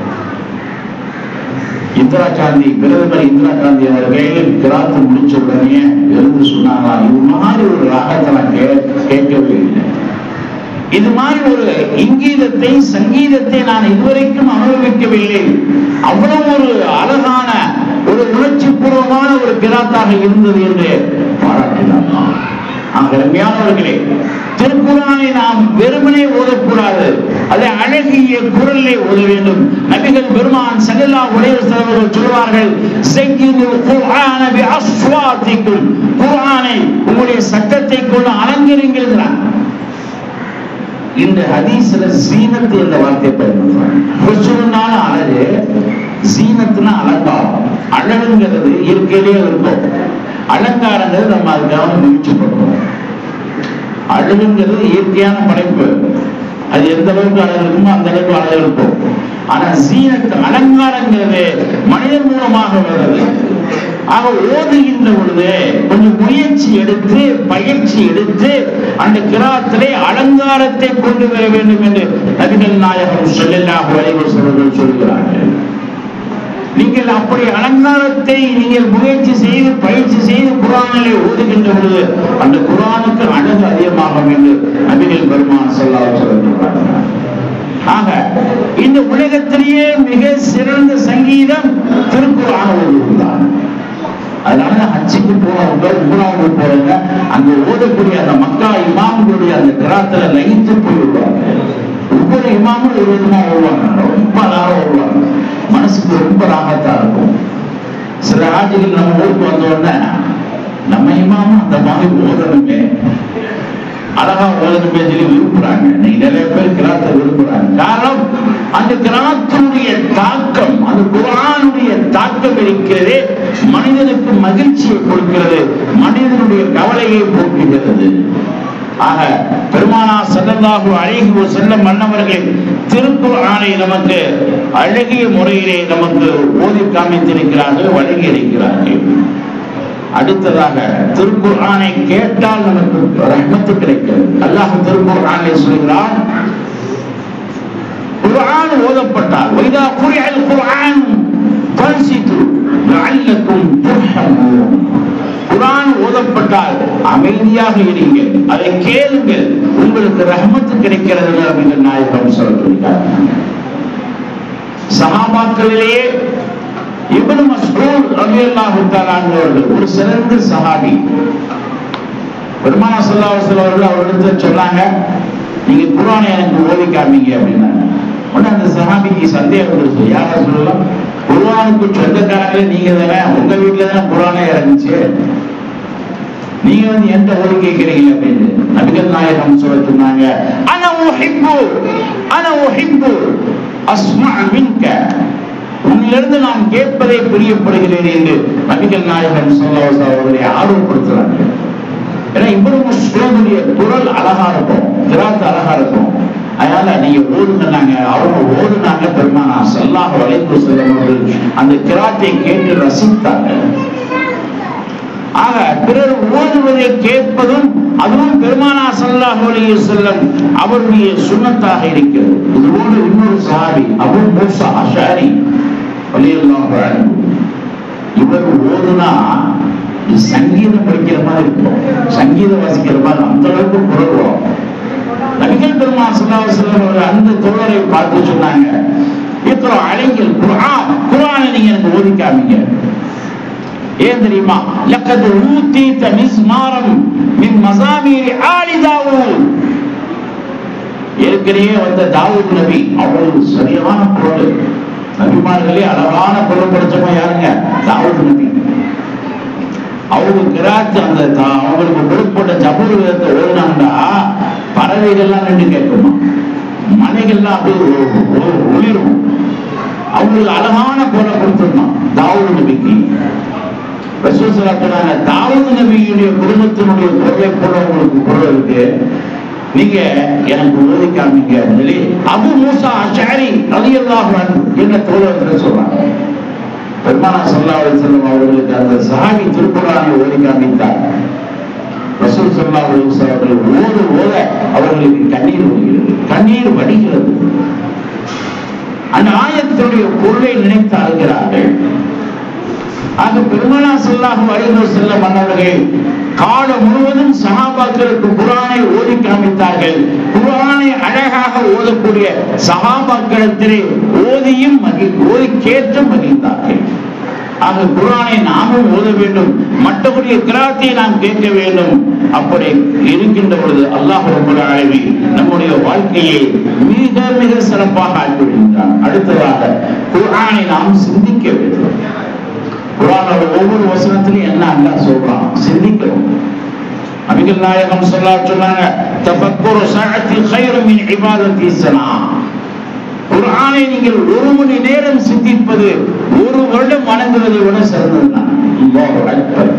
இந்திரா காந்தி, பிரதமர் இந்திரா காந்தி அவர்கள் கிராத்து முடிச்ச உடனே எழுந்து சொன்னாங்களா, இது மாதிரி ஒரு ராகத்தை நான் கேட்கவே இல்லை, இது மாதிரி ஒரு இங்கீதத்தை சங்கீதத்தை நான் இதுவரைக்கும் அனுபவிக்கவில்லை, அவ்வளவு ஒரு அழகான ஒரு உணர்ச்சி பூர்வமான ஒரு கிராத்தாக இருந்தது என்று பாராட்டினார். அருமையானவர்களே, திருக்குர்ஆனை நாம் வெறுமனே ஓதக்கூடாது, அதை அழகிய குரலை ஓத வேண்டும். நபிகள் பெருமான் ஸல்லல்லாஹு அலைஹி வஸல்லம் அவர்கள் சொல்வார்கள், ஸய்யினுல் குர்ஆன பிஅஸ்வாதிக்கும், குர்ஆனை உங்களுடைய சத்தத்தை கொண்டு அலங்கரிங்கள் என்கிறார். இந்த ஹதீஸ்ல ஜீனத் என்ற வார்த்தை பயன்படுத்துறாங்க. ஹுஸ்னுனால அழகு, ஜீனத்னா அலங்காரம். அழகுங்கிறது இயற்கையிலேயே இருக்கும், அலங்காரங்கிறது நம்ம அதுக்காக முயற்சி பண்ணுவோம். அழகுங்கிறது இயற்கையான படைப்பு, அது எந்த அளவுக்கு அழகு இருக்குமோ அந்த அளவுக்கு அழகு இருக்கும். ஆனா ஜீனத் அலங்காரங்கிறது மனிதன் மூலமாக வருது. ஆக ஓதுகின்ற பொழுது கொஞ்சம் முயற்சி எடுத்து பயிற்சி எடுத்து அந்த கிராத்திலே அலங்காரத்தை கொண்டு வர வேண்டும் என்று நபிகள் நாயகம் ஸல்லல்லாஹு அலைஹி வஸல்லம் சொல்கிறார்கள். நீங்கள் அப்படி அலங்காரத்தை நீங்கள் முயற்சி செய்து பயிற்சி செய்து குர்ஆனிலே ஓதுகின்ற பொழுது அந்த குர்ஆனுக்கு அழகு அதிகமாகும் என்று நபிகள் பெருமான் ஸல்லல்லாஹு அலைஹி வஸல்லம் சொல்றார்கள். ஆக இந்த உலகத்திலேயே மிக சிறந்த சங்கீதம் திருக்குர்ஆன் ஓதுவதுதான். அதனால ஹஜ்ஜுக்கு போறவங்க, உம்ராவுக்கு போறவங்க அங்க ஓதக்கூடிய அந்த மக்கா இமாம்களுடைய அந்த கிராத்துல லயித்து போய்விடுவாங்க. ஒவ்வொரு இமாமும் ஒரு விதமா ஓடுவாங்க, ரொம்ப அழகா ஓடுவாங்க, மனசுக்கு ரொம்ப ராகத்தா இருக்கும். சில ஆட்சிகள் நம்ம ஊருக்கு வந்த உடனே நம்ம இமாமும் அந்த மாதிரி ஓதணுமே, அழகா ஓதணுமே சொல்லி விரும்புறாங்க. நீங்க நிறைய பேர் கிராத்தை விரும்புறாங்க. காரணம் அந்த கிராத்தினுடைய தாக்கம், அந்த குர்ஆனுடைய தாக்கம் இருக்கிறது, மனிதனுக்கு மகிழ்ச்சியை கொடுக்கிறது, மனிதனுடைய கவலையை போக்குகிறது. ஆக பெருமானார் ஸல்லல்லாஹு அலைஹி வஸல்லம் மன்னவர்கள் திருக்குர்ஆனை நமக்கு அழகிய முறையிலே நமக்கு ஓதி காமித்திருக்கிறார்கள், வழங்கி இருக்கிறார்கள். அடுத்ததாக திருக்குர்ஆனை கேட்டால் நமக்கு ரஹ்மத்து கிடைக்கிறது. அல்லாஹ் திருக்குர்ஆனிலே சொல்கிறான், குர்ஆன் ஓதப்பட்டால் வைதா குரிஅல் குர்ஆன் ஃபன்சிது லஅல்லக்கும் துர்ஹமூன், குர்ஆன் ஓதப்பட்டால் அமைதியாக இருங்கள், அதை கேளுங்கள், உங்களுக்கு ரஹ்மத்து கிடைக்கிறது என்று நாயகம் சொல்கிறார். சஹாபாக்களிலேயே இப்னு மஸ்ஊத் ரலியல்லாஹு தஆலா அவர்கள் ஒரு சிறந்த சஹாபி. பெருமானார் ஸல்லல்லாஹு அலைஹி வஸல்லம் அவர்கள் சொன்னாங்க, நீங்க குர்ஆனை எனக்கு ஓதி காமிங்க அப்படின்னாங்க. உடனே அந்த சஹாபிக்கு சந்தேகம் வந்துருச்சு, யா ரசூலல்லாஹ், குர்ஆனுக்கு சொந்தக்காரங்களே நீங்க தானே, உங்க வீட்டுல தானே குர்ஆனே இறங்குச்சு, நீங்க வந்து எந்த ஓதி கேட்கிறீங்க அப்படின்னு. நபிகள் நாயகம் சொல்ல சொன்னாங்க, அன உஹிப்பு அஸ்மா மின்க, உன்னிலிருந்து நான் கேட்பதை பிரியப்படுகிறேன் என்று நபிகள் நாயகம் ஸல்லல்லாஹு அலைஹி வஸல்லம் அவர்களை ஆர்வப்படுத்துறாங்க. ஏன்னா இப்னு மஸ்ஊதுடைய குரல் அழகா இருக்கும், கிராத் அழகா இருக்கும். அதனால நீங்க ஓதுனாங்க, அவங்க ஓதுனாங்க. பெருமானார் ஸல்லல்லாஹு அலைஹி வஸல்லம் அவர்கள் அந்த கிராத்தை கேட்டு ரசித்தாங்க. ஆக பிறர் ஓதுவதை கேட்பதும் அதுவும் பெருமானார் ஸல்லல்லாஹு அலைஹி வஸல்லம் அவருடைய சுன்னத்தாக இருக்கிறது. இதுபோன்று இன்னொரு சஹாபி அபூ மூஸா அஷ்அரி ரலியல்லாஹு அன்ஹு, இவர் ஓதுனா சங்கீதம் படிக்கிற மாதிரி இருக்கும், சங்கீதம் வாசிக்கிற மாதிரி அந்த அளவுக்கு குரல் வரும். நபிகள் பெருமானார் ஸல்லல்லாஹு அலைஹி வஸல்லம் அவர்கள் அந்த தோழரை பார்த்து சொன்னாங்க, இக்ரா அலைஹில் குர்ஆன், குர்ஆனை நீங்க எனக்கு ஓதி காமிங்க. ஏன் தெரியுமா? லக்கத் ஊதீத மிஸ்மாரம் மின் மஸாமீர் ஆலி தாவூத், ஏற்கனவே வந்த தாவூத் நபி அவ்வளவு சரியான குரல், நபிமார்களே அழகான குரல் படிச்சவங்க யாருங்க? தாவூத் நபி. அவங்க கிராத் அந்த அவங்களுக்கு கொடுக்கப்பட்ட ஜபூர் வேதத்தை ஓதுனாங்கன்னா பறவைகள்லாம் நின்று கேட்குமா, மலைகள்லாம் அப்படியே ஒளிரும். அவங்களுக்கு அழகான குரலை கொடுத்துருந்தான் தாவூத் நபிக்கு. ரசூல் ஸல்லல்லாஹு அலைஹி வஸல்லம் தாவூத் நபியுடைய குடும்பத்தினுடைய குரலை போல உங்களுக்கு குரல் இருக்கு, நீங்க எனக்கு ஓதி காமிங்க சொல்லி அபூ மூஸா அஷ்அரி ரலியல்லாஹு அன்ஹு என்ற தோழர் சொல்றாங்க. பெருமானார் ஸல்லல்லாஹு அலைஹி வஸல்லம் அவர்களுக்கு அந்த சஹாபி திருக்குர்ஆனை ஓதி காமித்தார். ரசூல் ஸல்லல்லாஹு அலைஹி வஸல்லம் அவர்கள் ஓத அவர்களுக்கு கண்ணீர் வருகிறது, கண்ணீர் வடிகிறது. அந்த ஆயத்தினுடைய பொருளை நினைத்து அழுகிறார்கள். ஆக பெருமானார் ஸல்லல்லாஹு அலைஹி வஸல்லம் அவர்கள் காலம் முழுவதும் சஹாபாக்களுக்கு குர்ஆனை ஓதி காமித்தார்கள். குர்ஆனை அழகாக ஓதக்கூடிய சஹாபாக்களிடத்திலே ஓதியும் ஓதி கேட்டும் மகிழ்ந்தார்கள். ஆக குர்ஆனை நாமும் ஓத வேண்டும், மற்றவருடைய கிராத்தை நாம் கேட்க வேண்டும். அப்படி இருக்கின்ற பொழுது அல்லாஹ் ரப்பல் ஆலமீன் நம்முடைய வாழ்க்கையை மிக மிக சிறப்பாக ஆக்கிவிடுகின்றான். அடுத்ததாக குர்ஆனை நாம் சிந்திக்க வேண்டும். குர்ஆனோட ஒவ்வொரு வசனத்திலும் என்ன அல்லாஹ் சொல்றான் சிந்திக்கணும். நபிகள் நாயகம் ஸல்லல்லாஹு அலைஹி வஸல்லம் சொன்னாங்க, தஃபக்குரு ஸஅத்தி கைரு மின் இபாதத்தி ஸனா. குர்ஆனை நீங்கள் ஒரு மணி நேரம் சிந்திப்பது ஒரு வருடம் வணங்குவதை விட சிறந்ததுதான். அல்லாஹு அக்பர்.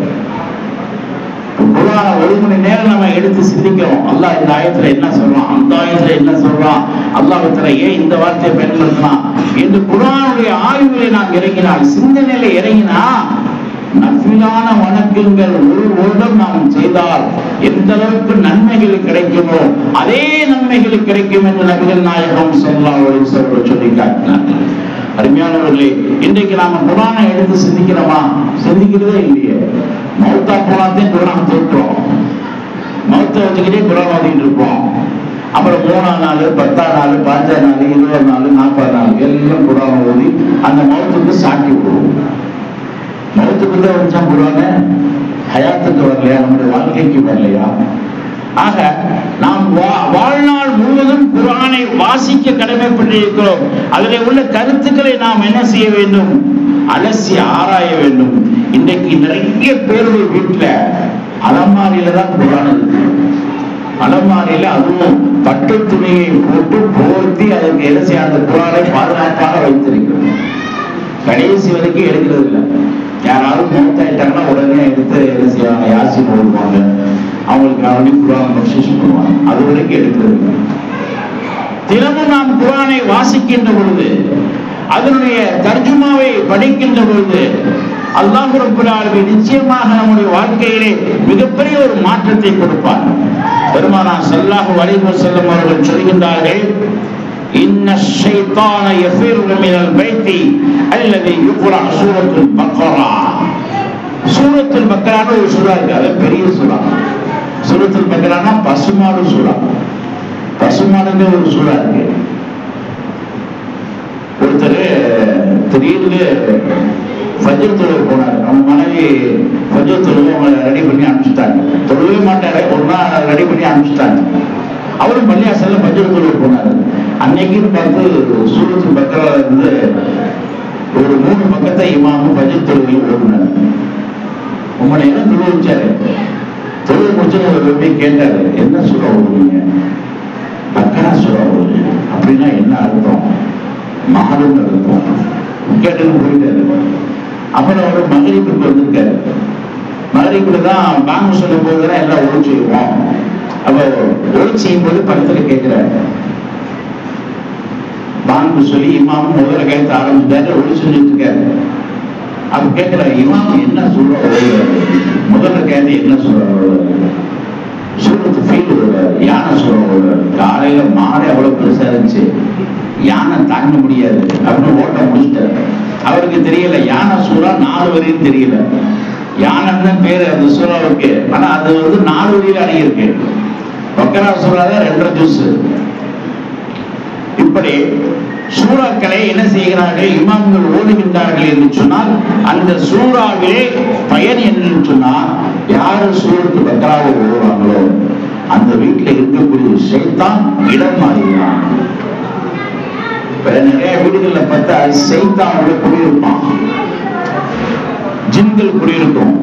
குர்ஆனை ஒரு மணி நேரம் நம்ம எடுத்து சிந்திக்கிறோம். அல்லாஹ் இந்த ஆயத்துல என்ன சொல்றான், அந்த ஆயத்துல என்ன சொல்றான், அல்லாஹ் தஆலா ஏன் இந்த வார்த்தையை பயன்படுத்தினான் என்று குர்ஆனுடைய ஆய்வுகளை நாம் இறங்கினால், சிந்தனையில இறங்கினா நஃபிலான வணக்கங்கள் ஒரு வருடம் நாம் செய்தால் எந்த அளவுக்கு நன்மைகள் கிடைக்குமோ அதே நன்மைகள் கிடைக்கும் என்று நபிகள் நாயகம் ஸல்லல்லாஹு அலைஹி வஸல்லம் சொல்லி காட்டினார்கள். அருமையானவர்களே, இன்றைக்கு நாம குர்ஆனை எடுத்து சிந்திக்கிறோமா? சிந்திக்கிறதே இல்லையே. மௌத்தா போனாத்தையும் குர்ஆன் தோற்றுறோம், மௌத்தை வச்சுக்கிட்டே குர்ஆன் ஓதிட்டு இருப்போம். அப்புறம் 3ஆம் நாள், 10ஆம் நாள், 5ஆம் நாள், 20ஆம் நாள், 40ஆம் நாள் எல்லாம் குர்ஆன் ஓதி அந்த மௌத்துக்கு சாட்சி விடுவோம். மௌத்துக்கு தான் வச்சா குர்ஆனை, ஹயாத்துக்கு வரலையா, நம்முடைய வாழ்க்கைக்கு வரலையா? ஆக நாம் வாழ்நாள் முழுவதும் குர்ஆனை வாசிக்க கடமைப்பட்டிருக்கிறோம். அதில் உள்ள கருத்துக்களை நாம் என்ன செய்ய வேண்டும்? அலசி ஆராய வேண்டும். இன்றைக்கு நிறைய பேருடைய வீட்டுல அலமாரியில தான் குர்ஆன் இருக்கு. அலமாரியில அதுவும் பட்டு துணியை போட்டு போர்த்தி அதற்கு என்ன செய்ய அந்த குர்ஆனை பாதுகாப்பாக வைத்திருக்கிறோம். கடைசி வரைக்கும் எடுக்கிறது இல்லை. யாராவது மௌத்தாயிட்டாங்கன்னா உடனே எடுத்து என்ன செய்வாங்க, யாசின் ஓடுவாங்க, அவங்களுக்கு அவனே குர்ஆன் பரிசீலனை பண்ணுவாங்க. அது வரைக்கும் எடுக்கிறது இல்லை. தினமும் நாம் குர்ஆனை வாசிக்கின்ற பொழுது, அதனுடைய தர்ஜுமாவை படிக்கின்ற பொழுது அல்லாஹ் ரப்பல் ஆலமீன் நிச்சயமாக நம்முடைய வாழ்க்கையிலே மிகப்பெரிய ஒரு மாற்றத்தை கொடுப்பார். பெருமானார் ஸல்லல்லாஹு அலைஹி வஸல்லம் அவர்கள் சொல்கின்றார்கள், இன்ன ஷைத்தான யஃபிரு மினல் பைத்தி அல்லதி யுக்ரா சூரத்துல் பக்ரா. சூரத்துல் பக்ரான்னு ஒரு சூரா இருக்கு, அது பெரிய சூரா. சூரத்துல் பக்ரானா பசுமாடு சூரா. பசுமாடுங்க ஒரு சூரா இருக்கு. ஒருத்தர் திடீர்னு ஃபஜ்ர் தொழுக போனார். அவங்க மனைவி ஃபஜ்ர் தொழுக அவங்களை ரெடி பண்ணி அனுப்பிச்சுட்டாங்க. தொழுவே மாட்டாரு, ஒரு நாள் ரெடி பண்ணி அனுப்பிச்சுட்டாங்க. அவரும் பள்ளியாசல்ல ஃபஜ்ர் தொழுக போனார். அன்னைக்குன்னு பார்த்து சூரத்துல் பக்ரால இருந்து ஒரு 3 பக்கத்தை இமாமும் ஃபஜ்ர் தொழுகையும் ஓடுனார். ரொம்ப நேரம் தொழுக வச்சாரு. தொழுக முடிச்சு ஒரு போய் கேட்டாரு, என்ன சூறா ஓடுவீங்க? பக்ரா சூறா ஓடுங்க. அப்படின்னா என்ன அர்த்தம்? மகளும் இருக்கும். கேட்டு போயிட்டாரு. அப்புறம் அவர் மகரிப்புக்கு வந்திருக்காரு. மகரிப்புல தான் பாங்கு சொல்லும் போதுதான் எல்லாம் ஒளி செய்வோம். அப்ப ஒளி செய்யும் போது பக்கத்துல கேட்கிறாரு. பாங்கு சொல்லி இமாமும் முதல்ல கேட்க ஆரம்பிச்சாரு. ஒளி செஞ்சுட்டு இருக்காரு. அப்ப கேட்கிறாரு, இமாம் என்ன சொல்ற? முதல்ல கேட்டு என்ன சொல்ற? சூரத்து ஃபீல் வருவார், யானை சொல்ற வருவார். காலையில மாடு அவ்வளவு பெருசா இருந்துச்சு, யானை தாங்க முடியாது அப்படின்னு ஓட்ட முடிச்சிட்டாரு. அவருக்கு தெரியல யானை சூறா 4 வரையும் தெரியல. யானைன்னு பேரு அந்த சூறாவுக்கு, ஆனா அது 4 வரையில அடங்கியிருக்கு. பக்ரா சூறா தான் 2.5 ஜூஸ். இப்படி சூறாக்களை என்ன செய்கிறார்கள்? இமாம்கள் ஓடுகின்றார்கள் என்று சொன்னால் அந்த சூறாவிலே பயன் என்னன்னு சொன்னா, யாரு சூரத்து பக்ராவை ஓடுறாங்களோ அந்த வீட்டில் இருக்கக்கூடிய ஷைத்தான் இடம் மாறுகிறான். நிறைய வீடுகள்ல பார்த்தா ஷைத்தான் உள்ள குடியிருப்பான், ஜின்கள் குடியிருக்கும்.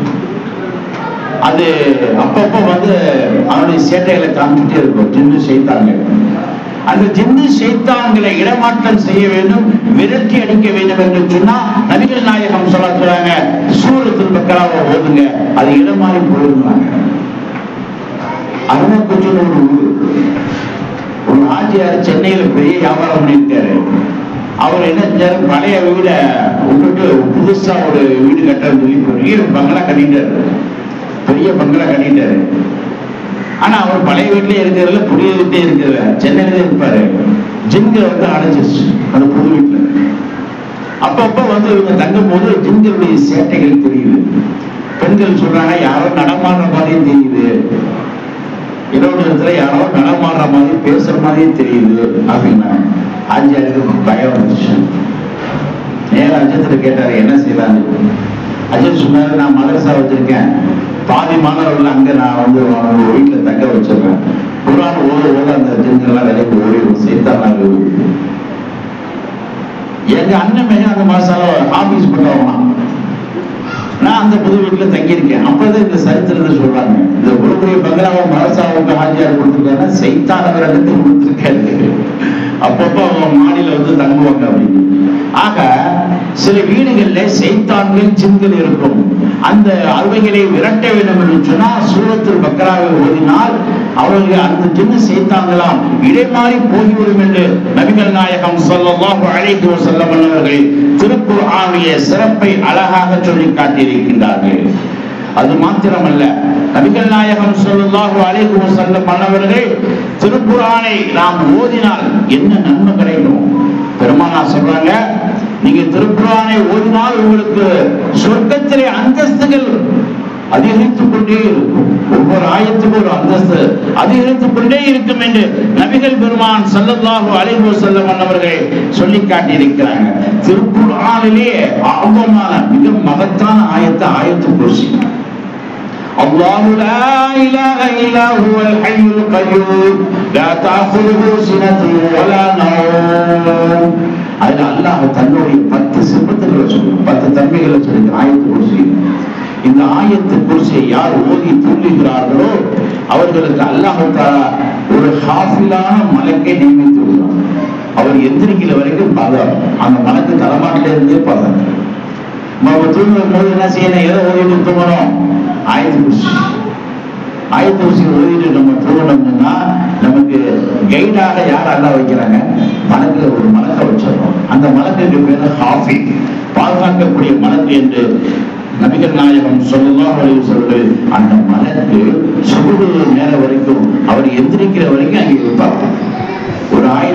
அது அப்பப்ப அவனுடைய சேட்டைகளை காமிச்சுட்டே இருக்கும் ஜின்னு ஷைத்தாங்க. அந்த ஜின்னு ஷைத்தான்களை இடமாற்றம் செய்ய வேண்டும், விரட்டி அடிக்க வேண்டும் என்று சொன்னா நபிகள் நாயகம் சொல்றாங்க, சூரத்துல் பக்ராவை ஓதுங்க, அது இடமாறி போயிருந்தாங்க. அருணக்குச்சின்னு ஒரு ஊர். ஒரு ஆட்சியார் சென்னையில பெரிய வியாபாரம் பண்ணியிருக்காரு. அவர் என்ன செஞ்சாரு? பழைய வீட விட்டுட்டு புதுசா ஒரு வீடு கட்டன்னு சொல்லி பெரிய பங்களா கட்டிட்டாரு. பெரிய பங்களா கட்டிட்டாரு. ஆனா அவர் பழைய வீட்டிலே இருக்கிறதுல புதிய வீட்டிலே இருக்கிற சென்னையிலே இருப்பாரு. ஜின்கள் அடைஞ்சிருச்சு அந்த புது வீட்டுல. அப்பப்ப இவங்க தங்கும் போது ஜின்களுடைய சேட்டைகள் தெரியுது. பெண்கள் சொல்றாங்க, யாரோ நடமாடுற மாதிரியும் தெரியுது, இரவு நேரத்துல யாரோ நடமாடுற மாதிரி பேசுற மாதிரியும் தெரியுது அப்படின்னா ஆஜியாருக்கு பயம் வந்துச்சு. நேரம் அஜத்துல கேட்டாரு, என்ன செய்யலான்னு. அஜித் சொன்னாரு, நான் மதரசா வச்சிருக்கேன், பாதி மாணவர்கள் அங்க நான் வீட்டுல தங்க வச்சிருக்கேன். குர்ஆன் ஓட அந்த ஜின்கள்லாம் விலைக்கு ஓடிடும், சைத்தானாக. எங்க அண்ணன் அந்த மாசால ஆபீஸ் பண்ணுவாங்க, நான் அந்த புது வீட்டுல தங்கியிருக்கேன். அப்பதான் இந்த சரித்திரத்தை சொல்றாங்க, இந்த ஒரு பங்களாவை மதரசாவுக்கு ஆஜியார் கொடுத்துருக்காங்கன்னா சைத்தானவர் இடத்துக்கு கொடுத்துருக்காரு. அப்பப்போ அவங்க மாடியில தங்குவாங்க அப்படின்னு. ஆக சில வீடுகள்ல சைத்தான்கள் ஜின்கள் இருக்கும். அந்த அவைகளை விரட்ட வேண்டும் என்று சொன்னா சூரத்துல் பக்ராவை ஓதினால் அவர்கள் அந்த ஜின்னு சைத்தான்களாம் இடைமாறி போய்விடும் என்று நபிகள் நாயகம் ஸல்லல்லாஹு அலைஹி வஸல்லம் அவர்கள் திருக்குர்ஆனுடைய சிறப்பை அழகாக சொல்லி காட்டியிருக்கின்றார்கள். அது மாத்திரமல்ல, நபிகள் நாயகம் ஸல்லல்லாஹு அலைஹி வஸல்லம் அவர்கள் திருக்குர்ஆனை நாம் ஓதினால் என்ன நன்மை கிடைக்கும்? பெருமானார் சொல்றாங்க, நீங்க திருக்குர்ஆனை ஓதினால் உங்களுக்கு சொர்க்கத்திலே அந்தஸ்துகள் அதிகரித்துக் கொண்டே இருக்கும். ஒவ்வொரு ஆயத்துக்கும் ஒரு அந்தஸ்து அதிகரித்துக் கொண்டே இருக்கும் என்று நபிகள் பெருமான் ஸல்லல்லாஹு அலைஹி வஸல்லம் அவர்கள் சொல்லி காட்டியிருக்கிறாங்க. திருக்குர்ஆனிலே ஆழமான மிக மகத்தான ஆயத்து குர்சி. அல்லாஹு லா இலாஹ இல்லா ஹுவல் ஹய்யுல் கய்யூம் லா தஅഖுதுஹு சினத்துன் வலா நௌம். அதுல அல்லாஹ் தன்னுடைய 10 சிபத்துகளை சொல்லி 10 தன்மைகளை சொல்லி ஆயத்து குர்சி. இந்த ஆயத்து குர்சியை யார் ஓதி தூங்குகிறார்களோ அவர்களுக்கு அல்லாஹ் தஆலா ஒரு ஹாஃபிலான மலக்கை நியமித்து விடுவார். அவர் எந்திரிக்கிற வரைக்கும் பாதுகாப்பு, அந்த மலக்கு தலைமாட்டில இருந்தே பாதுகாப்பு. நம்ம தூங்கும் போது என்ன செய்யணும்? எதை ஓதிட்டு தூங்கணும்? ஆயத்து குர்சி. ஆயத்து குர்சி ஓதிட்டு நம்ம தூங்கணும்னா நமக்கு கைடாக யார் அல்லாஹ் வைக்கிறாங்க? மலக்கு, ஒரு மலக்கை வச்சிடணும். அந்த மலக்குக்கு பேரு ஹாஃபி, பாதுகாக்கக்கூடிய மலக்கு என்று நபிகள் நாயகம் ஸல்லல்லாஹு அலைஹி வஸல்லம். அந்த மலக்கு சுபுஹ் நேரம் வரைக்கும் அவர் எந்திரிக்கிற வரைக்கும் அங்கே இருப்பார். ஒரு ஆயத்தை குறிச்சு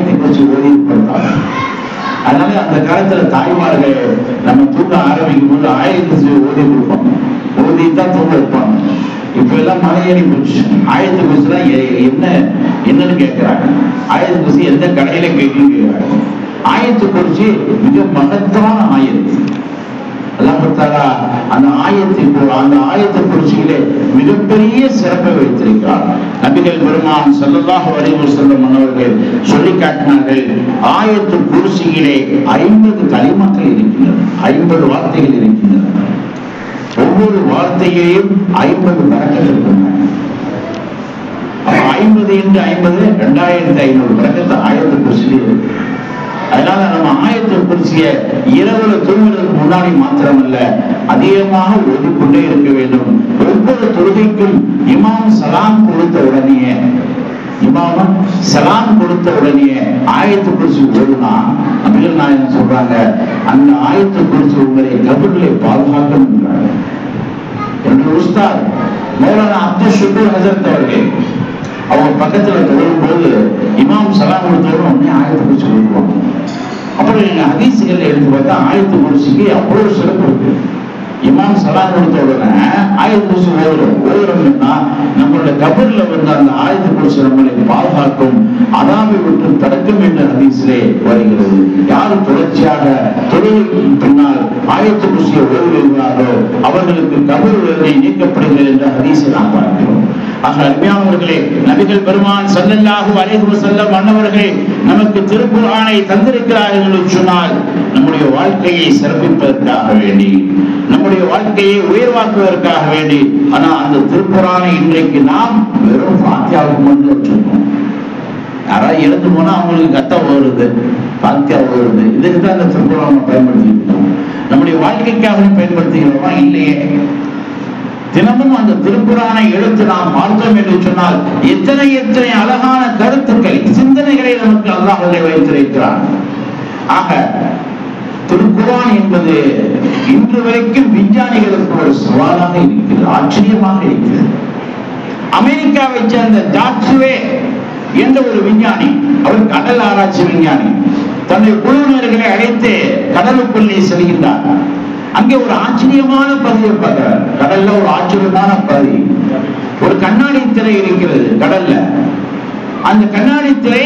ஓதி கொடுத்தாங்க. அதனால அந்த காலத்துல தாய்மார்கள் நம்ம தூங்க ஆரம்பிக்கும் போது ஆயத்து குர்சி ஓதி கொடுப்பாங்க, ஓதி தான் தூங்க வைப்பாங்க. இப்ப எல்லாம் மலையேறி போச்சு. ஆயத்து குர்சி என்னன்னு கேட்கிறாங்க. ஆயத்து குர்சி எந்த கடையில கேட்குன்னு கேட்கிறாங்க. ஆயத்து குர்சி மிக மகத்தான ஆயத்து. அல்லாஹ் தஆலா அந்த ஆயத்து குர்சியிலே மிகப்பெரிய சிறப்பை வைத்திருக்கிறார். நபிகள் பெருமான் ஸல்லல்லாஹு அலைஹி வஸல்லம் அவர்கள் சொல்லி காட்டினார்கள், ஆயத்து குர்சியிலே 50 கலிமாக்கள் இருக்கின்றன, 50 வார்த்தைகள் இருக்கின்றன. ஒவ்வொரு வார்த்தையையும் 50 பரக்கத் இருக்கின்றன. 50 into 50 2500 பரக்கத்து ஆயத்து குர்சியிலே இருக்கு. அதனால நம்ம ஆயத்து குர்சிய இரவுல தூங்குறதுக்கு முன்னாடி மாத்திரமல்ல, அதிகமாக ஓதிக்கொண்டே இருக்க வேண்டும். ஒவ்வொரு தொழுகைக்கும் இமாம் சலாம் கொடுத்த உடனே ஆயத்து குர்சி ஓதுனா நபிகள் நாயகம் சொல்றாங்க, அந்த ஆயத்து குர்சி உங்களை கபரிலே பாதுகாக்கும் என்றாங்க. என்னுடைய உஸ்தாத் மௌலானா அப்துல் ஷுக்கூர் ஹஸரத் அவர்கள் அவங்க பக்கத்துல தொழும் போது இமாம் சலாம் கொடுத்தவரும் உடனே ஆயத்து குர்சி ஓதுவாங்க. அப்புறம் எங்க ஹதீஸ்கள் எடுத்து பார்த்தா ஆயத்து குர்சிக்கு அவ்வளவு சிறப்பு இருக்கு. இமாம் சலாம் கொடுத்த உடனே ஆயத்து குர்சி ஓதுறோம்னா நம்மளுடைய கபர்ல வந்து அந்த ஆயத்து குர்சி நம்மளை பாதுகாக்கும், அதாவை விட்டு தடுக்கும் என்ற ஹதீஸிலே வருகிறது. யாரும் தொடர்ச்சியாக தொழுகைக்கு பின்னால் ஆயத்து குர்சியை ஓதுகிறார்களோ அவர்களுக்கு கபர் வேதனை நீக்கப்படுகிறது என்ற ஹதீஸை நாம் பார்க்கிறோம். ஆக அருமையானவர்களே, நபிகள் பெருமான் ஸல்லல்லாஹு அலைஹி வஸல்லம் அன்னவர்களே நமக்கு திருக்குர்ஆனை தந்திருக்கிறார்கள் என்று சொன்னால் நம்முடைய வாழ்க்கையை சிறப்பிப்பதற்காக வேண்டி, நம்முடைய வாழ்க்கையை உயர்வாக்குவதற்காக வேண்டி. ஆனா அந்த திருக்குர்ஆனை இன்றைக்கு நாம் வெறும் ஃபாத்தியாவுக்கு மட்டும் வச்சிருக்கோம். யாராவது இறந்து போனா அவங்களுக்கு கத்த வருது, ஃபாத்தியா வருது. இதுக்கு தான் அந்த திருக்குர்ஆனை பயன்படுத்திக்கிறோம். நம்முடைய வாழ்க்கைக்காக பயன்படுத்துகிறோமா? இல்லையே. தினமும் அந்த திருக்குர்ஆனை எடுத்து நாம் பார்த்தோம் என்று சொன்னால் எத்தனை அழகான கருத்துக்கள், சிந்தனைகளை நமக்கு அல்லாஹ் வைத்திருக்கிறார். ஆக திருக்குர்ஆன் என்பது இன்று வரைக்கும் விஞ்ஞானிகளுக்கு ஒரு சவாலாக இருக்கிறது, ஆச்சரியமாக இருக்கிறது. அமெரிக்காவை சேர்ந்த ஜார்ஜ்வே என்ற ஒரு விஞ்ஞானி, அவர் கடல் ஆராய்ச்சி விஞ்ஞானி, தன்னுடைய குழுவினர்களை அழைத்து கடலுக்குள்ளே செல்கின்றார். அங்கே ஒரு ஆச்சரியமான பகுதியை பார்க்கிறார். கடல்ல ஒரு ஆச்சரியமான பகுதி, ஒரு கண்ணாடி திரை இருக்கிறது கடல்ல. அந்த கண்ணாடி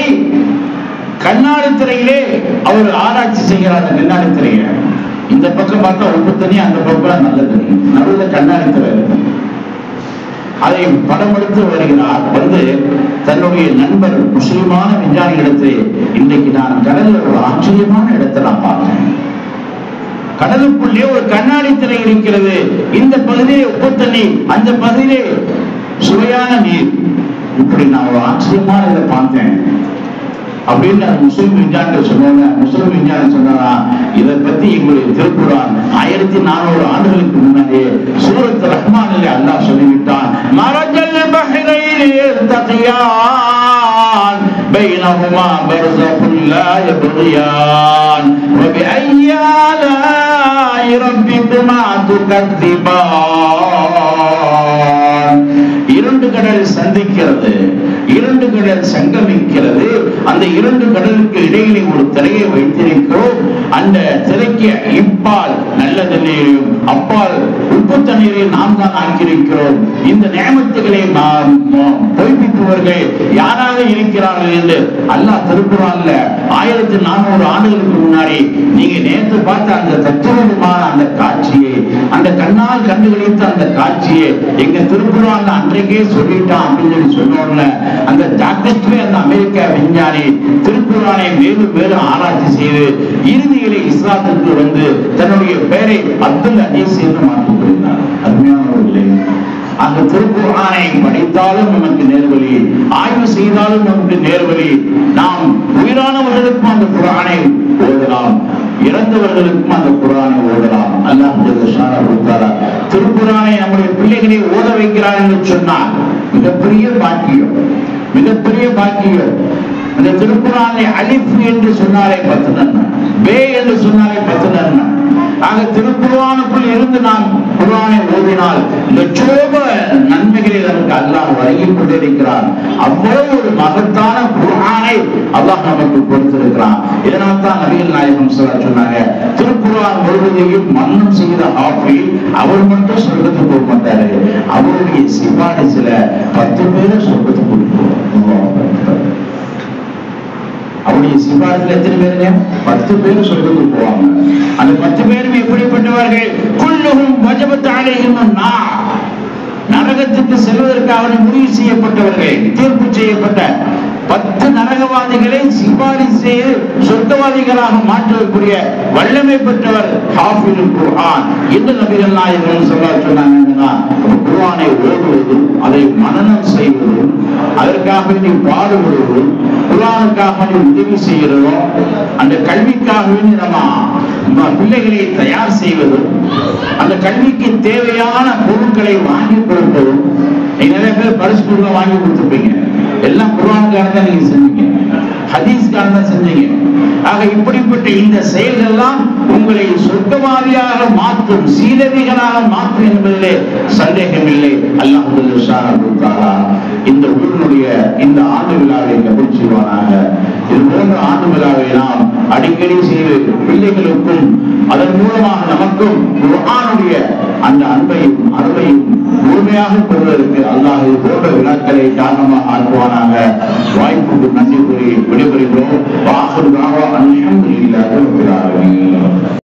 திரையிலே அவர் ஆராய்ச்சி செய்கிறார். கண்ணாடி திரைய இந்த பக்கம் பார்த்தா உப்பு தண்ணி, அந்த பக்கம் நல்ல தண்ணி, நடுவில் கண்ணாடி திரை. அதை படம் எடுத்து வருகிறார். வந்து தன்னுடைய நண்பர் முஸ்லிமான விஞ்ஞானிகளிடத்தில், இன்றைக்கு நான் கடல்ல ஒரு ஆச்சரியமான இடத்தை நான் பார்த்தேன். கடலுக்குள்ளே ஒரு கண்ணாடி திரை இருக்கிறது. இந்த பகுதியிலே உப்பு தண்ணி, அந்த பகுதியிலே சுவையான நீர். இப்படி நான் ஒரு ஆச்சரியமான இதை பார்த்தேன் அப்படின்னு முஸ்லிம் விஞ்ஞானிகள் சொன்னாங்க. முஸ்லிம் விஞ்ஞானி சொன்னாரா, இதை பத்தி எங்களுடைய திருக்குர்ஆன் 1400 ஆண்டுகளுக்கு முன்னாடியே சூரத் ரஹ்மானிலே அல்லாஹ் சொல்லிவிட்டான். மரஜல் பஹ்ரைனி யல்தகியான் பைனஹுமா பர்ஸகுன் லா யப்கியான் வபிஐயி ஆலாஇ ரப்பிகுமா துகத்திபான். இரண்டு கடல் சந்திக்கிறது, இரண்டு கடல் சங்கமிக்கிறது. அந்த இரண்டு கடலுக்கு இடையிலே ஒரு திரையை வைத்திருக்கிறோம். அந்த திரைக்கு இப்பால் நல்ல தண்ணீரையும் அப்பால் உப்பு தண்ணீரையும் நாம் தான் ஆக்கியிருக்கிறோம். இந்த நியமத்துகளை பொய்ப்பிப்பவர்கள் யாராக இருக்கிறார்கள் என்று அல்லாஹ் திருக்குர்ஆன்ல 1400 ஆண்டுகளுக்கு முன்னாடி நீங்க நேற்று பார்த்த அந்த தத்துவமான அந்த காட்சியை, அந்த கண்ணால் கண்டுகளித்த அந்த காட்சியை எங்க திருக்குர்ஆன்ல அன்றைக்கே சொல்லிட்டான் அப்படின்னு சொன்னோம்ல. அந்த டாக்டர்ஸ்வே, அந்த அமெரிக்கா விஞ்ஞானி திருக்குர்ஆனை மேலும் மேலும் ஆராய்ச்சி செய்து இறுதியிலே இஸ்லாத்துக்கு வந்து தன்னுடைய பெயரை அப்துல் அஜீஸ் என்று மாற்றிக் கொண்டார். அருமையானவர்களே, அந்த திருக்குர்ஆனை படித்தாலும் நமக்கு நேர்வழி, ஆய்வு செய்தாலும் நமக்கு நேர்வழி. நாம் உயிரானவர்களுக்கும் அந்த குர்ஆனை ஓதலாம், இறந்தவர்களுக்கும் அந்த குர்ஆனை ஓதலாம். அல்லாஹ் திருக்குர்ஆனை நம்முடைய பிள்ளைகளை ஓத வைக்கிறார் என்று சொன்னால் மிகப்பெரிய பாக்கியம், மிகப்பெரிய பாக்கியம். இந்த திருக்குர்ஆனை அலிஃப் என்று சொன்னாலே 10 நன்மை, பே என்று சொன்னாலே 10 நன்மை. ஆக திருக்குர்ஆனுக்குள் இருந்து நாம் குர்ஆனை ஓதினால் லட்சோப நன்மைகளை நமக்கு அல்லாஹ் வழங்கிக் கொண்டிருக்கிறான். அவ்வளவு ஒரு மகத்தான குர்ஆனை அல்லாஹ் நமக்கு கொடுத்திருக்கிறான். இதனால் தான் நபிகள் நாயகம் சொன்னாங்க, திருக்குர்ஆன் முழுவதையும் மன்னம் செய்த ஹாஃபிஸ் அவர் மட்டும் சொர்க்கத்துக்கு போக மாட்டாரு, அவருடைய சிபாரிசுல 10 பேரை சொர்க்கத்துக்கு கொடுப்போம். அவருடைய சிபாரிசுல எத்தனை பேருங்க? 10 பேர் சொர்க்கத்துக்கு போவாங்க. அந்த 10 பேரும் எப்படிப்பட்டவர்கள்? குல்லுஹும் வஜபத் அலைஹிம் அன்-நார், நரகத்துக்கு செல்வதற்கு அவர்கள் முடிவு செய்யப்பட்டவர்கள், தீர்ப்பு செய்யப்பட்ட 10 நரகவாதிகளை சிபாரிசு செய்து சொர்க்கவாதிகளாக மாற்றக்கூடிய வல்லமை பெற்றவர் ஹாஃபிதுல் குர்ஆன் என்று நபிகள் நாயகம் சொன்னாங்கன்னா, குர்ஆனை ஓதுவதும் அதை மனனம் செய்வதும் அதற்காக நீ பாடுபடுவதும் குர்ஆனுக்காக நீ உதவி செய்கிறதும் அந்த கல்விக்காகவே நம்ம பிள்ளைகளை தயார் செய்வதும் அந்த கல்விக்கு தேவையான பொருட்களை வாங்கி கொடுப்பதும். நிறைய பேர் பரிசு வாங்கி கொடுத்துருப்பீங்க, எல்லாம் குர்ஆனுக்காக தான் நீங்க செஞ்சீங்க, ஹதீஸ்காக தான் செஞ்சீங்க. ஆக இப்படிப்பட்ட இந்த செயல்கள்லாம் உங்களை சொர்க்கவாதியாக மாற்றும், சீரதிகளாக மாற்றும் என்பதிலே சந்தேகமில்லை. அல்லாஹ் சுப்ஹானஹு வ தஆலா இந்த ஊரினுடைய இந்த ஆண்டு விழாவை கபூல் செய்வானாக. இது போன்ற ஆண்டு விழாவை நாம் அடிக்கடி செய்து பிள்ளைகளுக்கும் அதன் மூலமாக நமக்கும் குர்ஆனுடைய அந்த அன்பையும் அருளையும் முழுமையாக பெறுவதற்கு அல்லாஹ் இது போன்ற விழாக்களை காரணமாக ஆக்குவானாக. வாய்ப்புக்கு நன்றி கூறி விடைபெறுகிறோம். வாஹிரு தாவா அல்ஹம்துலில்லாஹி ரப்பில் ஆலமீன்.